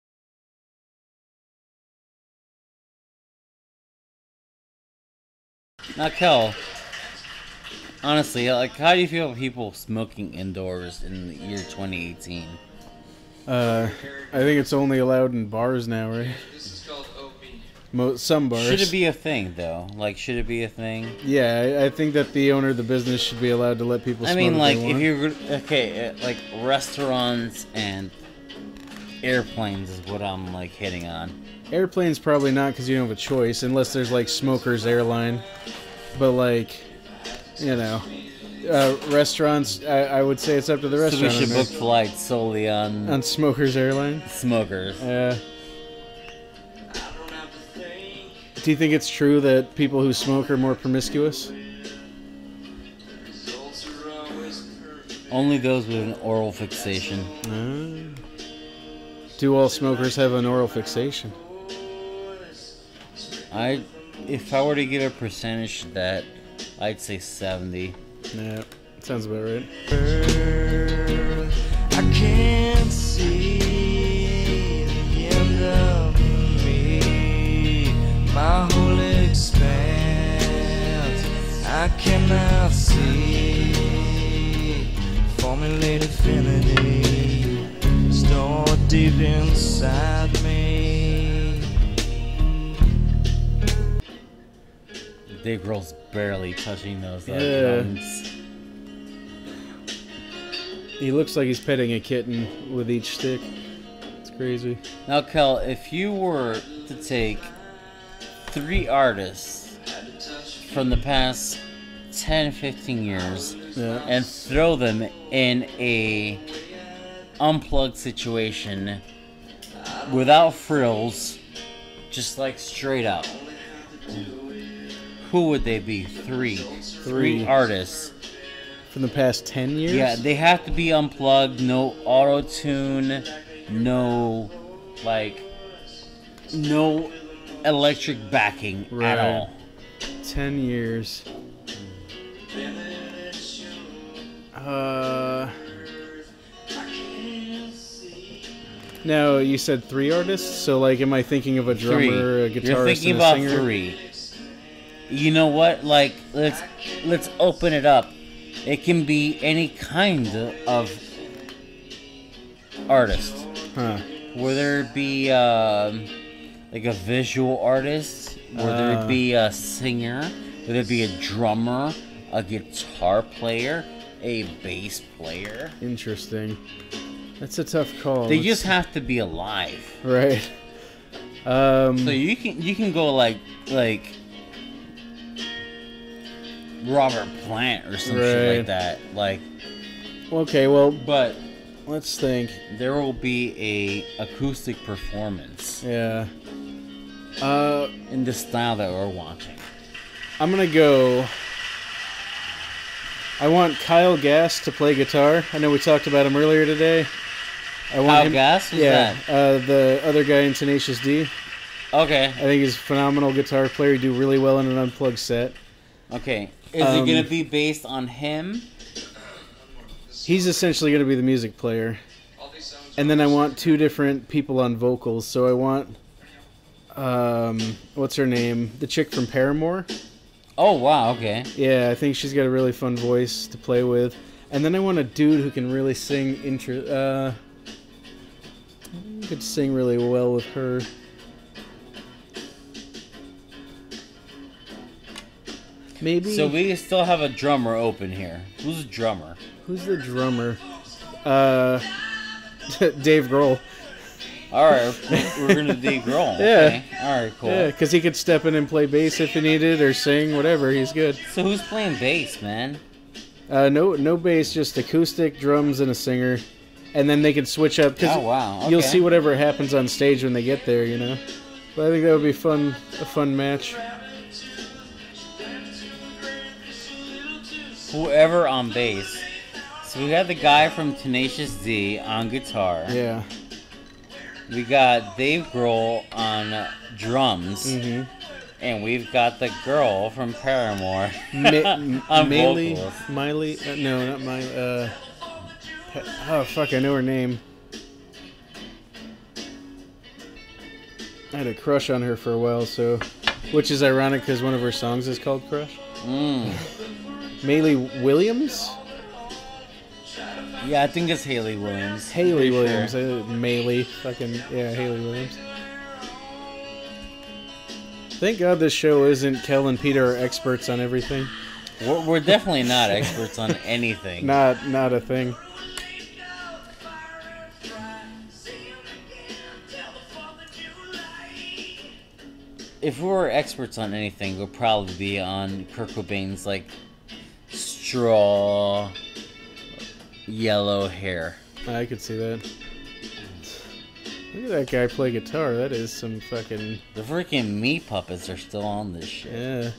Now, Kel, honestly, like, how do you feel about people smoking indoors in the year twenty eighteen? Uh, I think it's only allowed in bars now, right? This is called O B. Mo- some bars. Should it be a thing, though? Like, should it be a thing? Yeah, I, I think that the owner of the business should be allowed to let people I smoke mean, if like, they if want. you're, okay, uh, like, restaurants and airplanes is what I'm, like, hitting on. Airplanes probably not, because you don't have a choice, unless there's, like, Smokers Airline. But, like, you know, uh, restaurants, I, I would say it's up to the So we restaurant should owner. book flights solely on, On Smokers Airline? smokers. Uh, do you think it's true that people who smoke are more promiscuous? Only those with an oral fixation. Uh, do all smokers have an oral fixation? I, if I were to give a percentage to that, I'd say seventy. Yeah, sounds about right. I can't see the end of me. My whole expanse, I cannot see. Formulate infinity, stored deep inside me. Dave Grohl's barely touching those uh, Yeah. drums. He looks like he's petting a kitten with each stick. It's crazy. Now, Kel, if you were to take three artists from the past ten, fifteen years Yeah. and throw them in a unplugged situation without frills, just like straight up, who would they be? Three. Three artists. From the past ten years? Yeah, they have to be unplugged, no auto-tune, no, like, no electric backing Right. at all. Ten years. Uh. Now, you said three artists? So, like, am I thinking of a drummer, Three. a guitarist, You're thinking and a about singer? three. You know what? Like, let's let's open it up. It can be any kind of artist. Huh. Whether it be um, like a visual artist, whether Uh. it be a singer, whether it be a drummer, a guitar player, a bass player. Interesting. That's a tough call. They Let's- just have to be alive. Right. Um, So you can you can go like like Robert Plant or some shit Right. like that. Like, okay, well, but let's think. there will be a acoustic performance Yeah. Uh, in the style that we're watching. I'm gonna go. I want Kyle Gass to play guitar. I know we talked about him earlier today. I want Kyle him, Gass? Who's yeah, that? Uh, the other guy in Tenacious D. Okay, I think he's a phenomenal guitar player. He'd do really well in an unplugged set. okay. Is Um, it gonna be based on him? He's essentially going to be the music player. And then I want two different people on vocals. So I want, um, what's her name? The chick from Paramore. Oh wow, okay. Yeah, I think she's got a really fun voice to play with. And then I want a dude who can really sing intro. Uh, could sing really well with her. Maybe. So we still have a drummer open here. Who's a drummer? Who's the drummer? Uh, Dave Grohl. All right, we're gonna do Dave Grohl. Yeah. Okay. All right, cool. Yeah, because he could step in and play bass if he needed, or sing, whatever. He's good. So who's playing bass, man? Uh, no, no bass, just acoustic, drums, and a singer, and then they can switch up. Cause Oh wow. Okay. You'll see whatever happens on stage when they get there, you know. But I think that would be fun, a fun match. Whoever on bass. So we got the guy from Tenacious D on guitar. Yeah. We got Dave Grohl on drums. Mm-hmm. And we've got the girl from Paramore Ma- on Miley, vocals. Miley, uh, no, not Miley. Uh, Pe- oh fuck, I know her name. I had a crush on her for a while, so, which is ironic because one of her songs is called Crush. Mm. Miley Williams? Yeah, I think it's Haley Williams. Haley Pretty Williams. sure. Uh, Miley. Fucking, yeah, Haley Williams. Thank God this show isn't Kel and Peter are experts on everything. We're, we're definitely not experts on anything. Not, not a thing. If we were experts on anything, we'd probably be on Kurt Cobain's, like, straw yellow hair. I could see that. Look at that guy play guitar. That is some fucking... The freaking meat puppets are still on this shit. Yeah.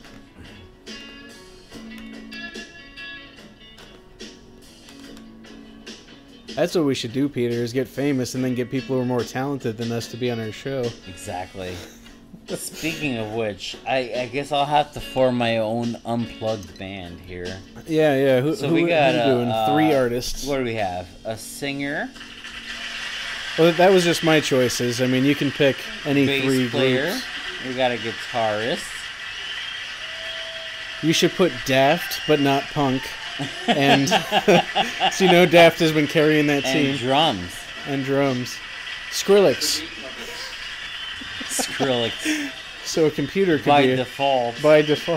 That's what we should do, Peter, is get famous and then get people who are more talented than us to be on our show. Exactly. Speaking of which, I, I guess I'll have to form my own unplugged band here. Yeah, yeah. Who, So who, we got who uh, you doing? uh, Three artists. What do we have? A singer, Well, that was just my choices. I mean, you can pick any bass three player. groups. We got a guitarist. You should put Daft, but not punk. And so you know Daft has been carrying that And team. drums. And drums. Skrillex. Skrillex. So a computer could By be... default. By default.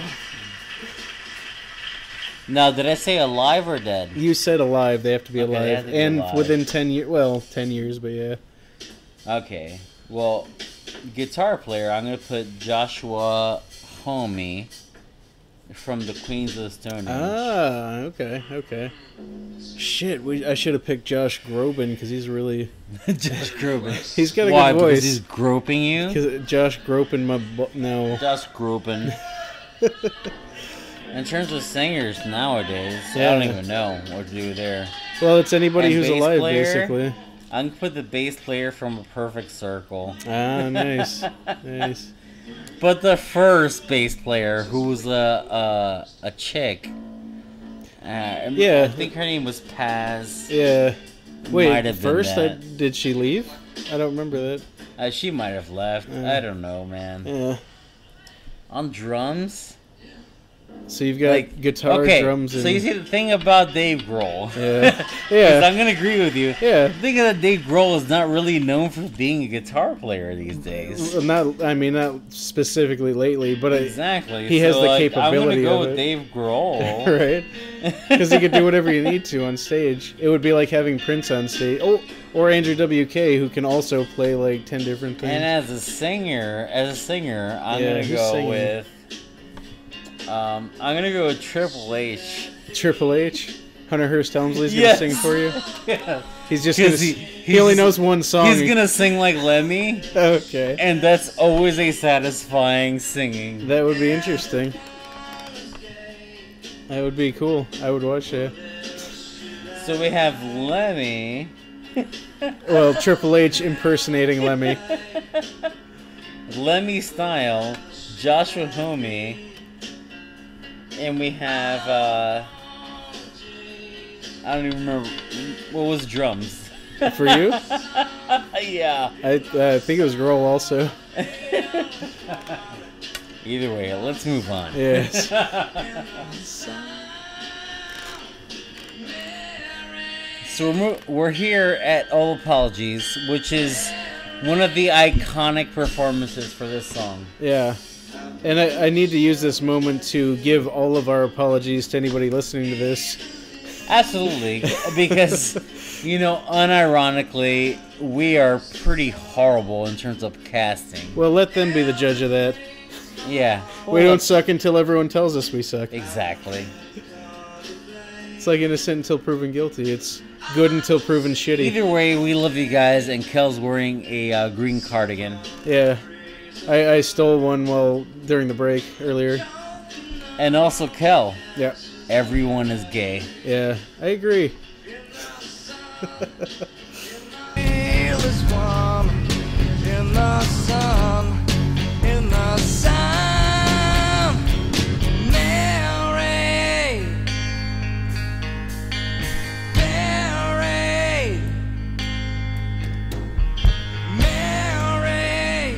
Now, did I say alive or dead? You said alive. They have to be Okay, they alive. have to be and alive. within ten years... Well, ten years, but yeah. Okay. Well, guitar player, I'm going to put Joshua Homme from the Queens of the Stone Age. Ah, okay, okay. Shit, we, I should have picked Josh Groban because he's really... Josh Groban. He's got a Why? good voice. Because he's groping you? Because Josh Groban, my... Bu- no. Josh Groban. In terms of singers nowadays, I Yeah. don't even know what to do there. Well, it's anybody And who's bass alive, player? basically. I'm gonna put the bass player from A Perfect Circle. Ah, nice. Nice. But the first bass player, who was a a, a chick, uh, Yeah. I think her name was Paz. Yeah. Might Wait, have been first, I, that. did she leave? I don't remember that. Uh, she might have left. Uh. I don't know, man. Yeah. On drums, So you've got like guitar, okay. drums, and... So you see the thing about Dave Grohl. Yeah. 'Cause Yeah. I'm gonna agree with you. Yeah. The thing is that Dave Grohl is not really known for being a guitar player these days. Well, Not, I mean, not specifically lately, but I, Exactly. he so, has the like, capability I'm gonna go of with it. Dave Grohl. right? Because he could do whatever you need to on stage. It would be like having Prince on stage. Oh, or Andrew W K, who can also play like ten different things. And as a singer, as a singer, I'm Yeah, gonna who's go singing? with. Um, I'm gonna go with Triple H. Triple H, Hunter Hearst Helmsley's Yes. gonna sing for you. Yeah. He's just gonna. 'Cause he- He, he only he's- knows one song. He's gonna sing like Lemmy, Okay. and that's always a satisfying singing. That would be interesting. That would be cool. I would watch that. So we have Lemmy. Well, Triple H impersonating Lemmy. Lemmy Style, Joshua Homme, and we have, uh, I don't even remember, what was drums? For you? Yeah. I uh, think it was Grohl also. Either way, let's move on. Yes. So we're, mo- we're here at All Apologies, which is one of the iconic performances for this song. Yeah. And I, I need to use this moment to give all of our apologies to anybody listening to this. Absolutely, because, you know, unironically, we are pretty horrible in terms of casting. Well, let them be the judge of that. Yeah. We don't suck until everyone tells us we suck. Exactly. It's like innocent until proven guilty. It's good until proven shitty. Either way, we love you guys, and Kel's wearing a uh, green cardigan. Yeah. I, I stole one while during the break earlier. And also, Kel. Yeah. Everyone is gay. Yeah, I agree. Feel is warm in the sun, in the sun. Mary, Mary, Mary,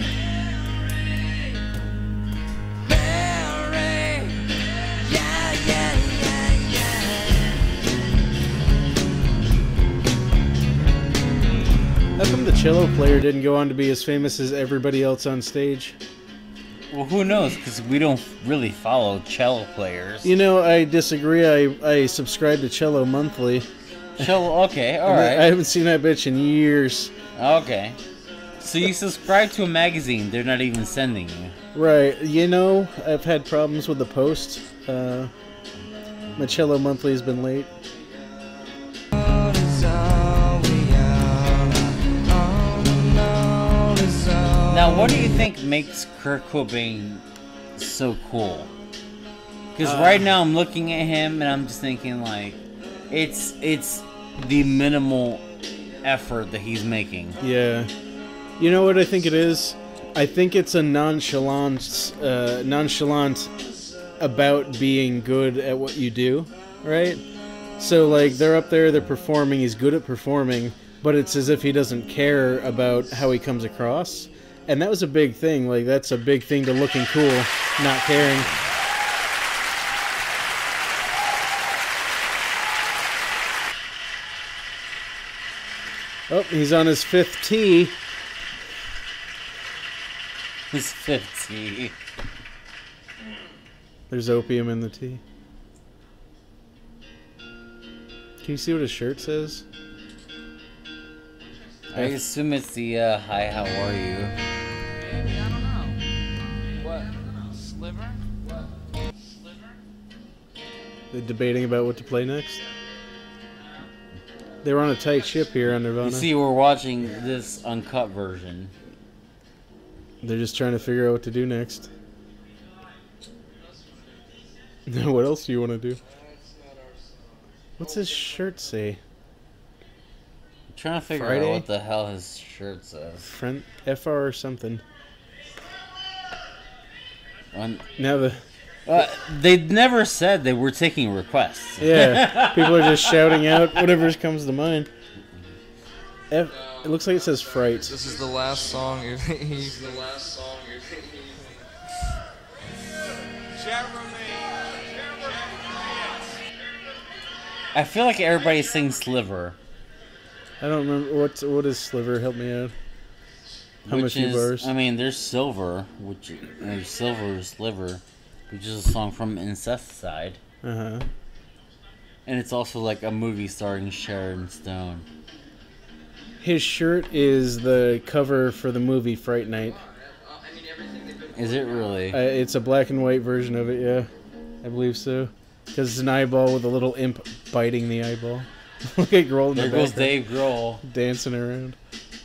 Mary. Yeah, yeah, yeah, yeah. How come the cello player didn't go on to be as famous as everybody else on stage? Well, who knows? Because we don't really follow cello players. You know, I disagree. I, I subscribe to Cello Monthly. Cello, okay, all And I- right. I haven't seen that bitch in years. Okay. So you subscribe to a magazine they're not even sending you. Right. You know, I've had problems with the post. Uh, my Cello Monthly has been late. What is all we are? All alone is all Now, what do you think makes Kurt Cobain so cool? Because Uh. right now I'm looking at him and I'm just thinking like, it's it's the minimal effort that he's making. Yeah. You know what I think it is? I think it's a nonchalant, uh, nonchalant about being good at what you do, right? So, like, they're up there, they're performing, he's good at performing, but it's as if he doesn't care about how he comes across. And that was a big thing. Like, that's a big thing to looking cool, not caring. Oh, he's on his fifth tee. He's fifty. There's opium in the tea. Can you see what his shirt says? I assume it's the uh, hi, how are you? Maybe, I don't know. What? Sliver? What? Sliver? They're debating about what to play next. They were on a tight ship here on Nirvana. You see, we're watching this uncut version. They're just trying to figure out what to do next. What else do you want to do? What's his shirt say? I'm trying to figure Friday? out what the hell his shirt says. Front F R or something. When, Now the uh, they never said they were taking requests. yeah, people are just shouting out whatever comes to mind. F, it looks like it says fright. This is the last song you're This the last song you're I feel like everybody sings Sliver. I don't remember what what is Sliver. Help me out. How which much you is, bars? I mean, there's Silver, which there's Silver Sliver, which is a song from Incesticide. Uh huh. And it's also like a movie starring Sharon Stone. His shirt is the cover for the movie Fright Night. Is it really? Uh, it's a black and white version of it, yeah. I believe so. Because it's an eyeball with a little imp biting the eyeball. Look at Grohl in There the goes background, Dave Grohl. dancing around.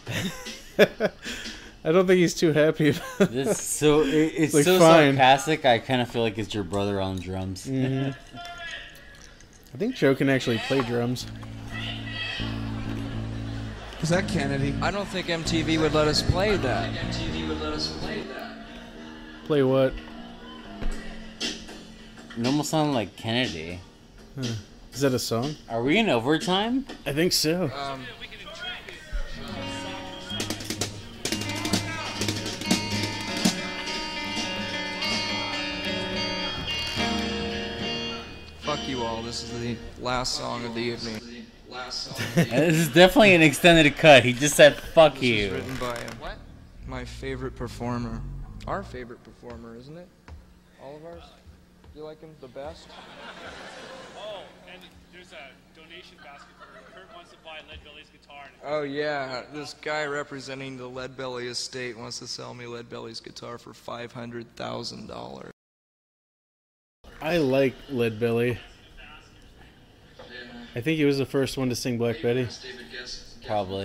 I don't think he's too happy about it. This so it, it's Like, so fine. sarcastic. I kind of feel like it's your brother on drums. Mhm. I think Joe can actually play drums. Is that Kennedy? I don't think M T V would let us play that. Play what? It almost sounded like Kennedy. Is that a song? Are we in overtime? I think so. Um, fuck you all. This is the last song of the evening. Last song. This is definitely an extended cut. He just said "fuck This was you." written by uh, my favorite performer, our favorite performer, isn't it? All of ours? You like him the best? Oh, and there's a donation basket for Kurt wants to buy Leadbelly's guitar. Oh yeah, this guy representing the Leadbelly estate wants to sell me Leadbelly's guitar for five hundred thousand dollars. I like Leadbelly. I think he was the first one to sing Black Betty. Probably.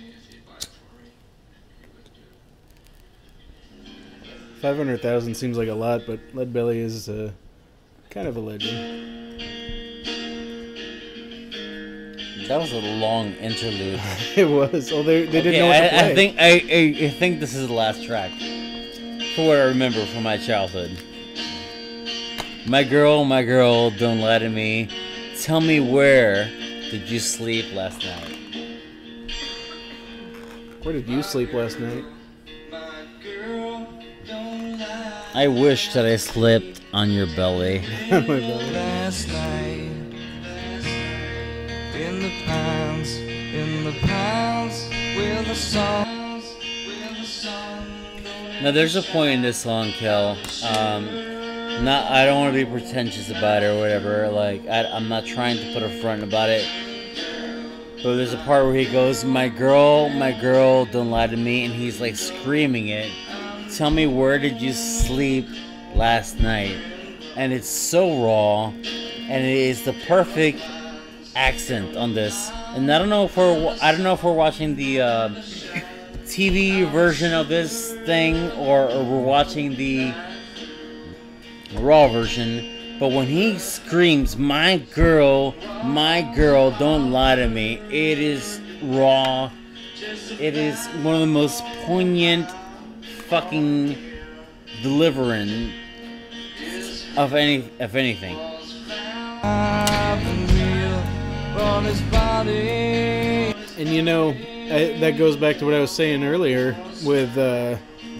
Five hundred thousand seems like a lot, but Leadbelly is uh, kind of a legend. That was a long interlude. It was. Oh, they, they didn't Okay, know what to I, play. I think I, I I think this is the last track for what I remember from my childhood. My girl, my girl, don't lie to me. Tell me, where did you sleep last night? Where did you sleep last night? I wish that I slept on your belly. My belly. Last night in the pines, in the pines where the songs, where the sun. Now, there's a point in this song, Kel. Um, not, I don't want to be pretentious about it or whatever. Like, I, I'm not trying to put a front about it. But there's a part where he goes, "My girl, my girl, don't lie to me," and he's like screaming it. Tell me, where did you sleep last night? And it's so raw, and it is the perfect accent on this. And I don't know if we're I don't know if we're watching the uh, T V version of this thing or, or we're watching the raw version. But when he screams, "My girl, my girl, don't lie to me," it is raw. It is one of the most poignant fucking delivering of any of anything. And you know, I, that goes back to what I was saying earlier with uh,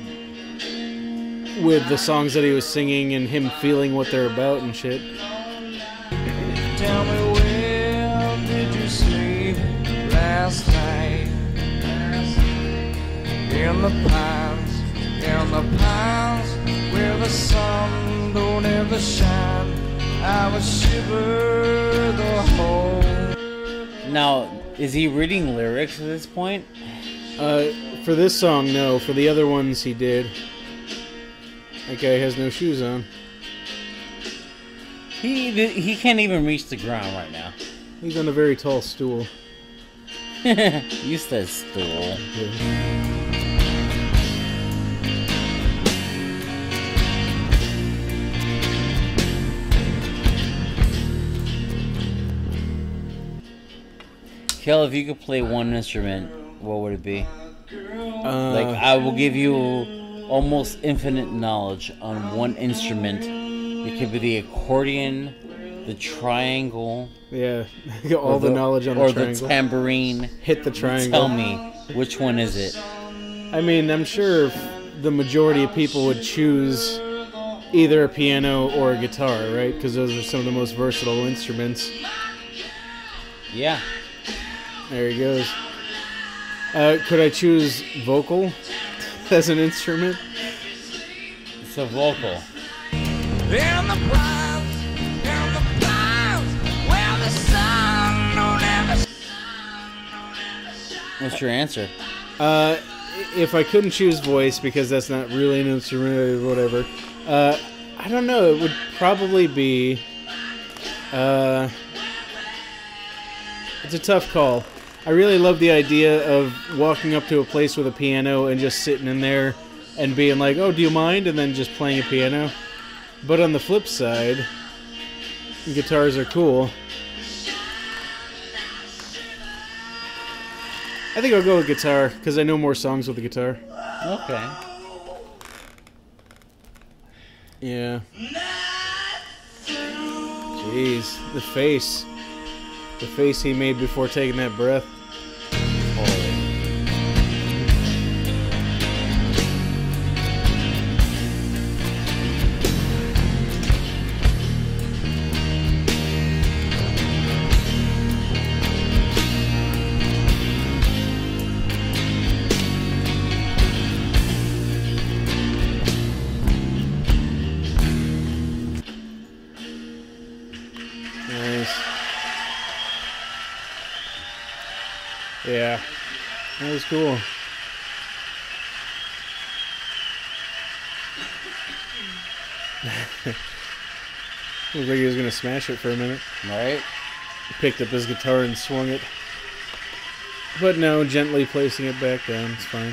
with the songs that he was singing and him feeling what they're about and shit. Tell me, where did you sleep last night? In the pines, in the pines where the sun don't ever shine. I would shiver the whole. Now, is he reading lyrics at this point? Uh, for this song, no. For the other ones, he did. That guy has no shoes on. He he can't even reach the ground right now. He's on a very tall stool. You said stool. Kel, if you could play one instrument, what would it be? Uh, Like, I will give you almost infinite knowledge on one instrument. It could be the accordion, the triangle, yeah, all or the, knowledge on or the triangle. the tambourine. Hit the triangle. Tell me, which one is it? I mean, I'm sure the majority of people would choose either a piano or a guitar, right? Because those are some of the most versatile instruments. Yeah. There he goes. Uh, could I choose vocal as an instrument? It's a vocal. In the clouds, in the clouds, where the sun don't ever shine. What's your answer? Uh, if I couldn't choose voice, because that's not really an instrument or whatever, uh, I don't know. It would probably be... Uh, it's a tough call. I really love the idea of walking up to a place with a piano and just sitting in there and being like, "Oh, do you mind?" and then just playing a piano. But on the flip side, guitars are cool. I think I'll go with guitar, because I know more songs with the guitar. Okay. Yeah. Jeez, the face. The face he made before taking that breath. Holy. Yeah. That was cool. Looked like he was gonna smash it for a minute. Right? Picked up his guitar and swung it. But no, gently placing it back down. It's fine.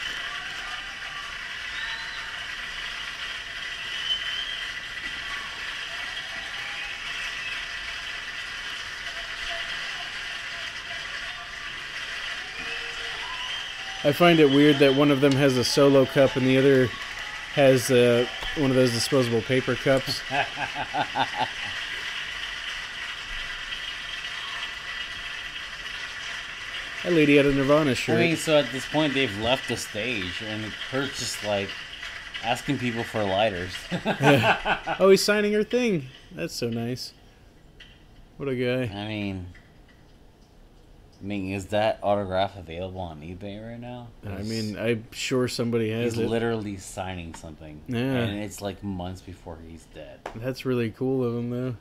I find it weird that one of them has a solo cup and the other has uh, one of those disposable paper cups. That lady had a Nirvana shirt. I mean, so at this point they've left the stage, and Kurt's just like asking people for lighters. Oh, he's signing her thing. That's so nice. What a guy. I mean, I mean, is that autograph available on eBay right now? I mean, I'm sure somebody has He's it. literally signing something, Yeah. and it's like months before he's dead. That's really cool of him, though.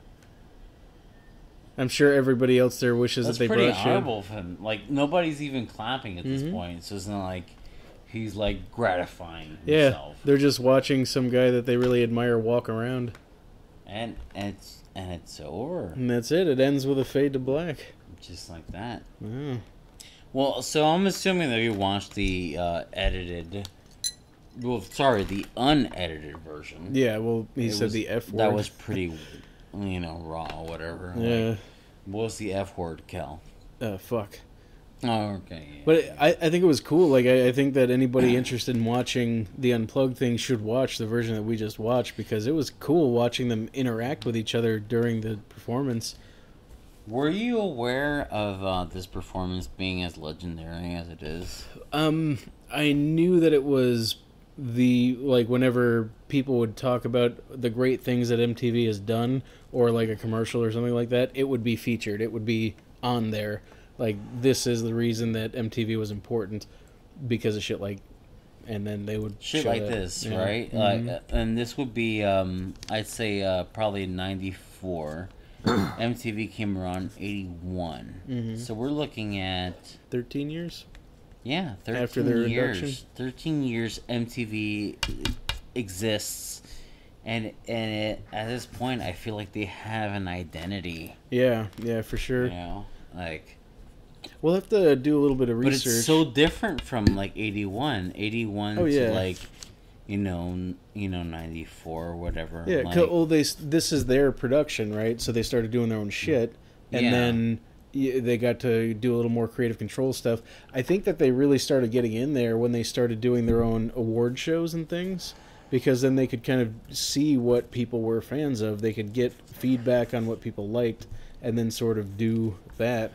I'm sure everybody else there wishes That's that they pretty brought you. honorable of him. Like, nobody's even clapping at this Mhm. point, so it's not like he's like gratifying Yeah, himself. they're just watching some guy that they really admire walk around. And, and it's and it's over, And that's it. It ends with a fade to black. just like that. Oh. Well, so I'm assuming that you watched the uh, edited, well, sorry, the unedited version. Yeah, well, he It said was- the F word. That was pretty, you know, raw, whatever. Yeah. Like, what was the F word, Kel? Uh, fuck. Oh, okay. Yeah. But I, I think it was cool. Like, I, I think that anybody interested in watching the Unplugged thing should watch the version that we just watched, because it was cool watching them interact with each other during the performance. Were you aware of uh, this performance being as legendary as it is? Um, I knew that it was the, like, whenever people would talk about the great things that M T V has done, or like a commercial or something like that, it would be featured. It would be on there. Like, this is the reason that M T V was important, because of shit like, and then they would Shit show like that. this, Yeah. right? Mhm. Like, uh, and this would be, um, I'd say, uh, probably ninety-four. M T V came around eighty-one. Mhm. So we're looking at, thirteen years? yeah, thirteen After their years. induction? thirteen years M T V exists. And, and it, at this point, I feel like they have an identity. Yeah, yeah, for sure. You know? Like, We'll have to do a little bit of but research. it's so different from, like, eighty-one. eighty-one Oh, yeah. to, like, you know, n- you know, ninety-four or whatever. Yeah, like, 'cause, well, they s- this is their production, right? So they started doing their own shit, and Yeah. then y- they got to do a little more creative control stuff. I think that they really started getting in there when they started doing their own award shows and things, because then they could kind of see what people were fans of. They could get feedback on what people liked, and then sort of do that.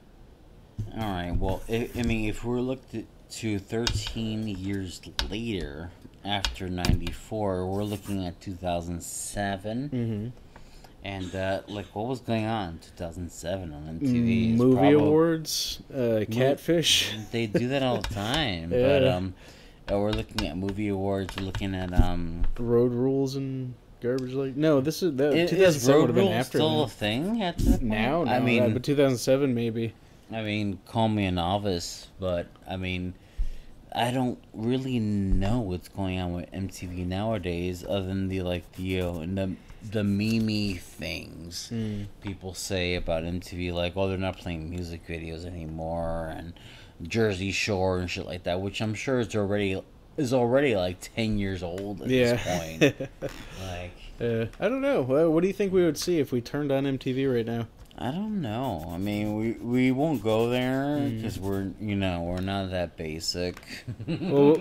All right. Well, I, I mean, if we're looked at, to thirteen years later, after ninety-four, we're looking at two thousand seven. Mm-hmm. And, uh, like, what was going on in two thousand seven on M T V? It's Movie probably- awards, uh, Catfish. They do that all the time. But, Yeah. um, uh, we're looking at movie awards. We're looking at, um... Road Rules and garbage like no. This is that. Is, two thousand is seven would Road have been Rule after still a that. thing at this point? Now, no, I mean, but two thousand seven maybe. I mean, call me a novice, but I mean, I don't really know what's going on with M T V nowadays, other than the like the you know, the the meme things Mm. people say about M T V, like, oh, they're not playing music videos anymore, and Jersey Shore and shit like that, which I'm sure is already is already like ten years old at Yeah. this point. Like, Uh, I don't know. Well, what do you think we would see if we turned on M T V right now? I don't know. I mean, we we won't go there Mm. because we're you know we're not that basic. We'll,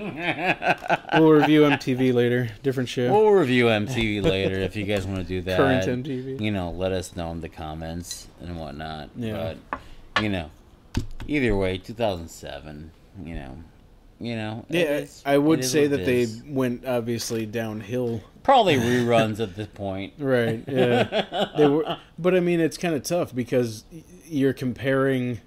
we'll review M T V later. Different show. We'll review M T V later if you guys want to do that. Current M T V. You know, let us know in the comments and whatnot. Yeah. But, you know, either way, two thousand seven, you know, you know. it Yeah, is- I would it is say what that it they is. went obviously downhill. Probably reruns at this point. Right. Yeah. They were, but I mean, it's kind of tough because y- you're comparing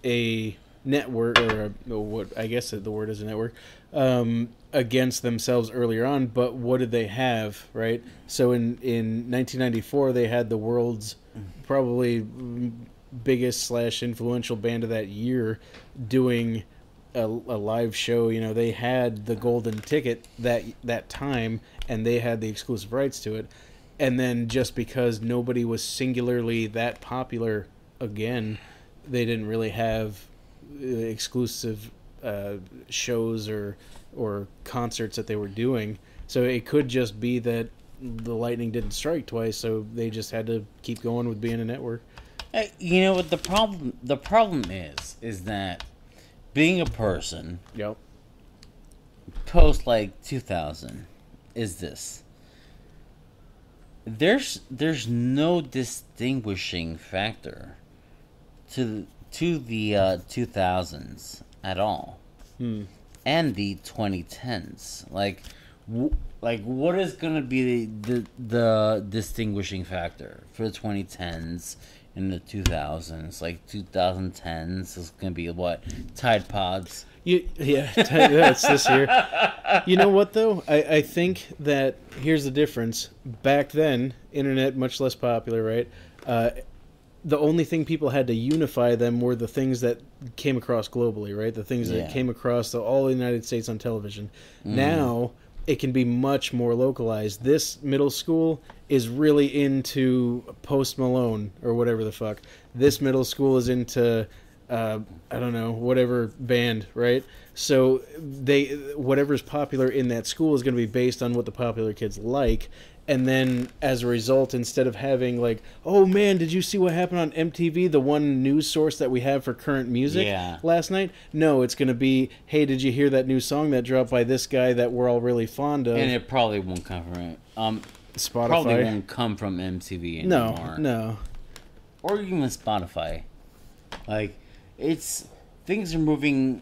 a network or a, or what I guess the word is a network um, against themselves earlier on. But what did they have, right? So in in nineteen ninety-four, they had the world's probably mm, biggest slash influential band of that year doing a, a live show. You know, they had the golden ticket that that time, and they had the exclusive rights to it. And then just because nobody was singularly that popular again, they didn't really have uh, exclusive uh, shows or or concerts that they were doing. So it could just be that the lightning didn't strike twice, so they just had to keep going with being a network. Hey, you know what the problem? The problem is, is that being a person Yep. post like two thousand is this. There's there's no distinguishing factor to to the uh, two thousands at all, Hmm. and the twenty tens. Like, w- like what is gonna be the, the the distinguishing factor for the twenty tens and the two thousands? Like two thousand tens is gonna be what? Tide Pods. You, yeah, t- that's this year. You know what, though? I, I think that here's the difference. Back then, internet, much less popular, right? Uh, the only thing people had to unify them were the things that came across globally, right? The things Yeah. that came across the, all the United States on television. Mm. Now, it can be much more localized. This middle school is really into Post Malone or whatever the fuck. This middle school is into... Uh, I don't know, whatever band, right? So they whatever's popular in that school is going to be based on what the popular kids like, and then as a result, instead of having like, oh man, did you see what happened on M T V, the one news source that we have for current music Yeah. last night? No, it's going to be, hey, did you hear that new song that dropped by this guy that we're all really fond of? And it probably won't come from it. Um, Spotify. probably won't come from M T V no, anymore. no. Or even Spotify. Like, it's things are moving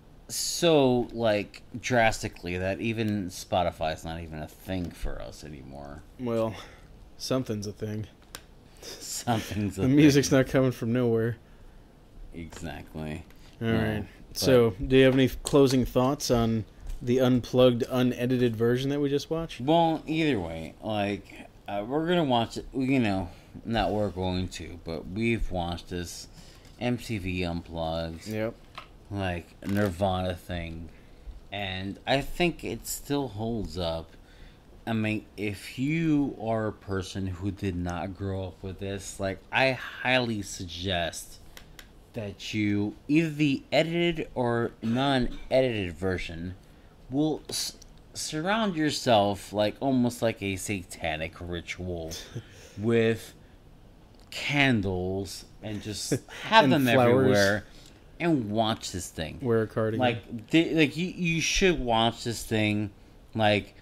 so like drastically that even Spotify's not even a thing for us anymore. Well, something's a thing. Something's a The music's not coming from nowhere. thing. Exactly. All Yeah, right. but- So, do you have any closing thoughts on the unplugged, unedited version that we just watched? Well, either way, like uh, we're gonna watch it. You know, not we're going to, but we've watched this M T V Unplugged. Yep. Like Nirvana thing, and I think it still holds up. I mean, if you are a person who did not grow up with this, like, I highly suggest that you either the edited or non-edited version will s- surround yourself like almost like a satanic ritual with candles and just have And them flowers. everywhere and watch this thing. Wear a cardigan. Like, they, like you, you should watch this thing. Like,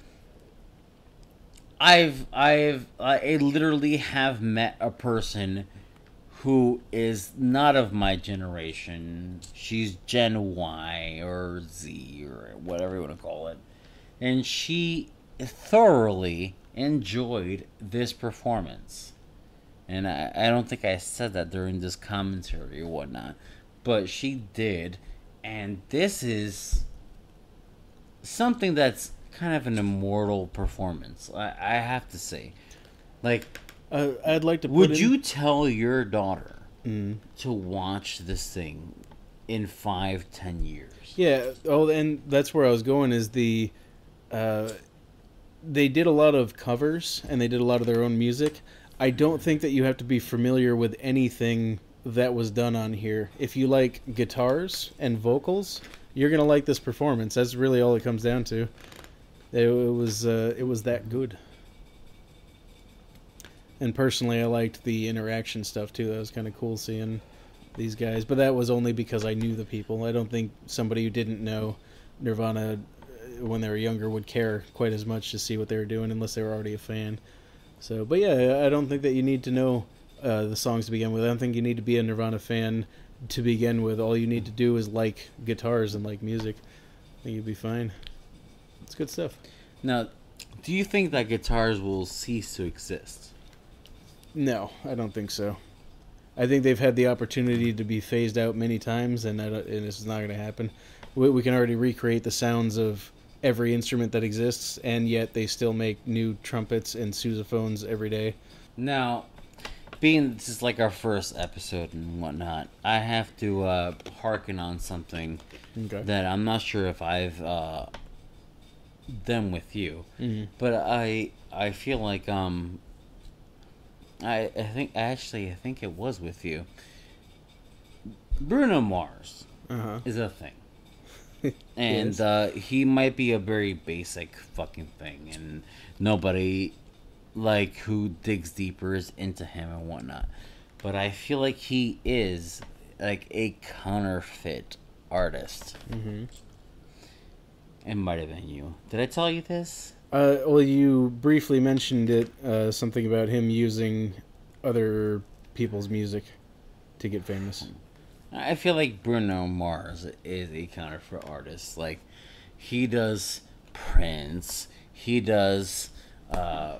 I've, I've, I literally have met a person who is not of my generation. She's Gen Y or Z or whatever you want to call it, and she thoroughly enjoyed this performance. And I, I don't think I said that during this commentary or whatnot, but she did. And this is something that's kind of an immortal performance, I, I have to say. Like, uh, I'd like to put would in- you tell your daughter Mm. to watch this thing in five, ten years? Yeah. Oh, and that's where I was going. Is the uh, they did a lot of covers and they did a lot of their own music. I don't think that you have to be familiar with anything that was done on here. If you like guitars and vocals, you're gonna like this performance. That's really all it comes down to. It, it was uh, it was that good. And personally, I liked the interaction stuff too. That was kind of cool seeing these guys. But that was only because I knew the people. I don't think somebody who didn't know Nirvana uh, when they were younger would care quite as much to see what they were doing unless they were already a fan. So, but yeah, I don't think that you need to know uh, the songs to begin with. I don't think you need to be a Nirvana fan to begin with. All you need to do is like guitars and like music. I think you'd be fine. It's good stuff. Now, do you think that guitars will cease to exist? No, I don't think so. I think they've had the opportunity to be phased out many times, and, I don't, and this is not going to happen. We, we can already recreate the sounds of every instrument that exists, and yet they still make new trumpets and sousaphones every day. Now, being this is like our first episode and whatnot, I have to uh, harken on something Okay. that I'm not sure if I've uh, done with you, Mhm. but I I feel like um I I think actually I think it was with you. Bruno Mars Uh-huh. is a thing. And Yes. uh, he might be a very basic fucking thing, and nobody like who digs deeper is into him and whatnot. But I feel like he is like a counterfeit artist. Mm-hmm. It might have been you. Did I tell you this? Uh, well, you briefly mentioned it, uh, something about him using other people's music to get famous. I feel like Bruno Mars is a counterfeit artist. Like, he does Prince, he does uh,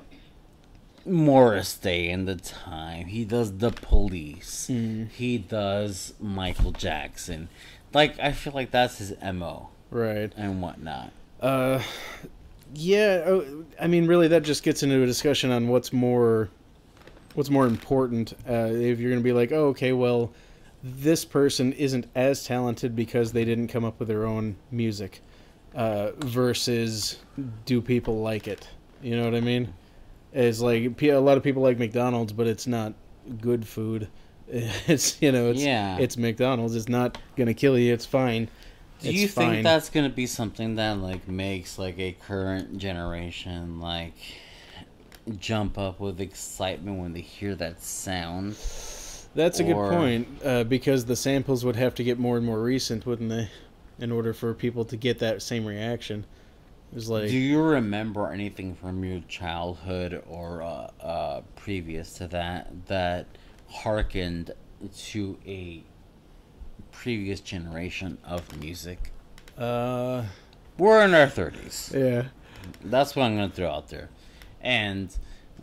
Morris Day in the Time, he does The Police, Mm. he does Michael Jackson. Like, I feel like that's his M O Right. and whatnot. Uh, yeah. oh, I mean, really, that just gets into a discussion on what's more, what's more important. Uh, if you're going to be like, oh, okay, well, this person isn't as talented because they didn't come up with their own music, uh, versus do people like it? You know what I mean? It's like pe- a lot of people like McDonald's, but it's not good food. It's you know, it's Yeah. it's McDonald's. It's not gonna kill you. It's fine. Do It's you think fine. that's gonna be something that like makes like a current generation like jump up with excitement when they hear that sound? That's a good or- point, uh, because the samples would have to get more and more recent, wouldn't they, in order for people to get that same reaction? It's like, Do you remember anything from your childhood or uh, uh, previous to that that harkened to a previous generation of music? uh, We're in our thirties. yeah, That's what I'm going to throw out there. And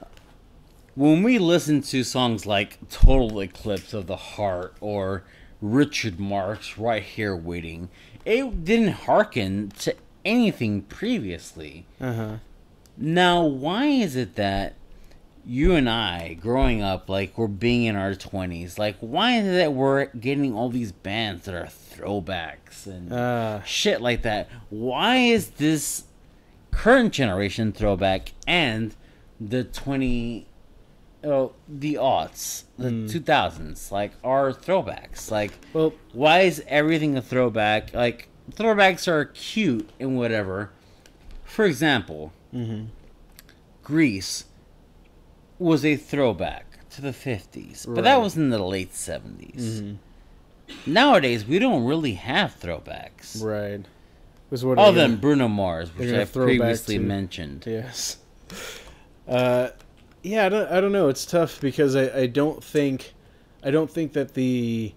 when we listen to songs like Total Eclipse of the Heart or Richard Marx Right Here Waiting, it didn't harken to anything previously. uh huh, Now, why is it that you and I, growing up, like, we're being in our twenties, like, why is it that we're getting all these bands that are throwbacks and uh, shit like that? Why is this current generation throwback and the twenty, oh, the aughts, the Mm. two thousands, like, are throwbacks? Like, well, why is everything a throwback? Like, throwbacks are cute and whatever. For example, mm-hmm. Grease was a throwback to the fifties, but Right. that was in the late seventies. Mm-hmm. Nowadays, we don't really have throwbacks. Right. Was what Other are they than gonna- Bruno Mars, they're which gonna I throw back previously to- mentioned. Yes. Uh, yeah, I don't, I don't know. It's tough because I, I don't think, I don't think that the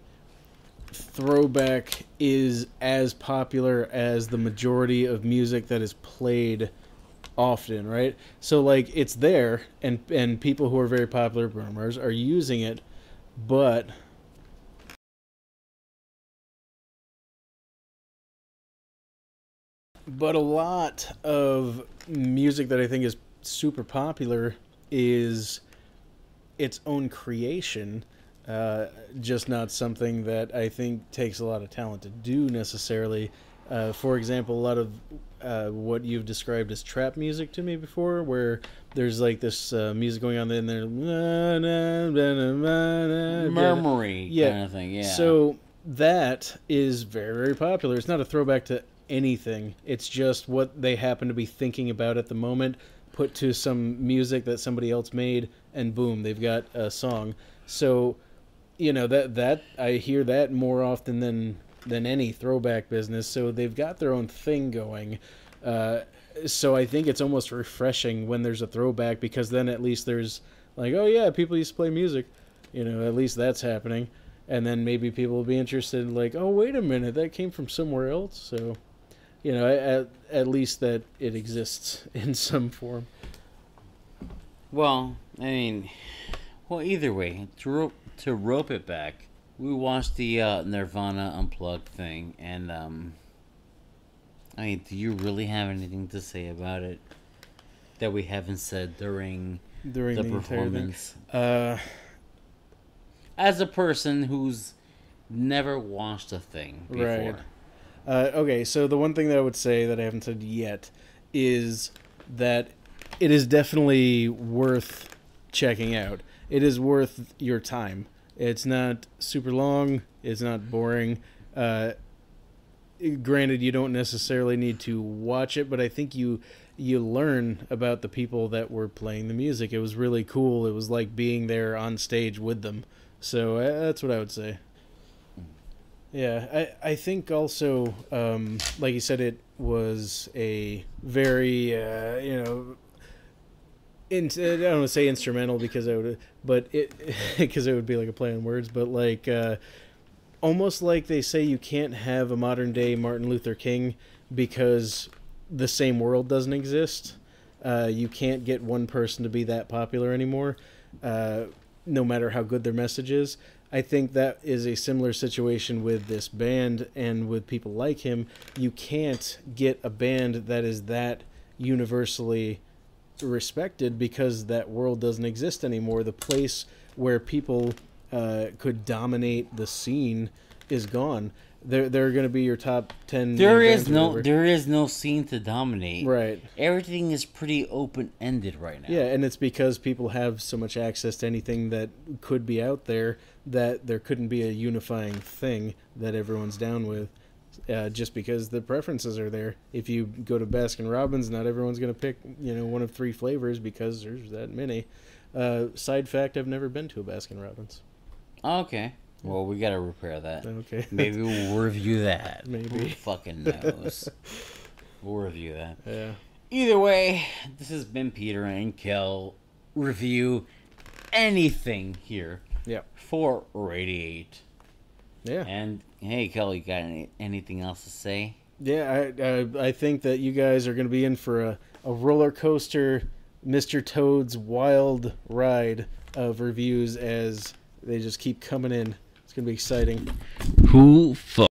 throwback is as popular as the majority of music that is played often, right? So like it's there, and and people who are very popular boomers are using it, but but a lot of music that I think is super popular is its own creation, uh, just not something that I think takes a lot of talent to do necessarily. Uh, for example, a lot of uh, what you've described as trap music to me before, where there's like this uh, music going on, and there, Murmury Yeah. kind of thing, yeah. So that is very, very popular. It's not a throwback to anything. It's just what they happen to be thinking about at the moment, put to some music that somebody else made, and boom, they've got a song. So, you know, that that I hear that more often than than any throwback business. So they've got their own thing going. Uh, so I think it's almost refreshing when there's a throwback, because then at least there's like, oh yeah, people used to play music. You know, at least that's happening. And then maybe people will be interested in like, oh, wait a minute, that came from somewhere else. So, you know, at, at least that it exists in some form. Well, I mean, well, either way, to rope, to rope it back, we watched the uh, Nirvana Unplugged thing, and, um, I mean, do you really have anything to say about it that we haven't said during During the the, entire thing. performance? Uh, as a person who's never watched a thing before. Right. Uh, okay, so the one thing that I would say that I haven't said yet is that it is definitely worth checking out. It is worth your time. It's not super long. It's not boring. Uh, granted, you don't necessarily need to watch it, but I think you you learn about the people that were playing the music. It was really cool. It was like being there on stage with them. So uh, that's what I would say. Yeah, I, I think also, um, like you said, it was a very, uh, you know, in, I don't want to say instrumental because I would, but it, because it would be like a play on words, but like, uh, almost like they say you can't have a modern day Martin Luther King because the same world doesn't exist. Uh, you can't get one person to be that popular anymore, uh, no matter how good their message is. I think that is a similar situation with this band and with people like him. You can't get a band that is that universally respected because that world doesn't exist anymore. The place where people uh, could dominate the scene is gone. They're they're going to be your top ten. There is no there is no scene to dominate. Right. Everything is pretty open ended right now. Yeah, and it's because people have so much access to anything that could be out there that there couldn't be a unifying thing that everyone's down with. Uh, just because the preferences are there. If you go to Baskin Robbins, not everyone's going to pick, you know, one of three flavors because there's that many. Uh, side fact: I've never been to a Baskin Robbins. Okay. Well, we gotta repair that. Okay. Maybe we'll review that. Maybe. Who fucking knows? We'll review that. Yeah. Either way, this has been Peter and Kel review anything here. Yep. For Radiate. Yeah. And hey, Kel, you got any, anything else to say? Yeah, I, I I think that you guys are going to be in for a, a roller coaster, Mister Toad's wild ride of reviews as they just keep coming in. It's going to be exciting. Who fuck?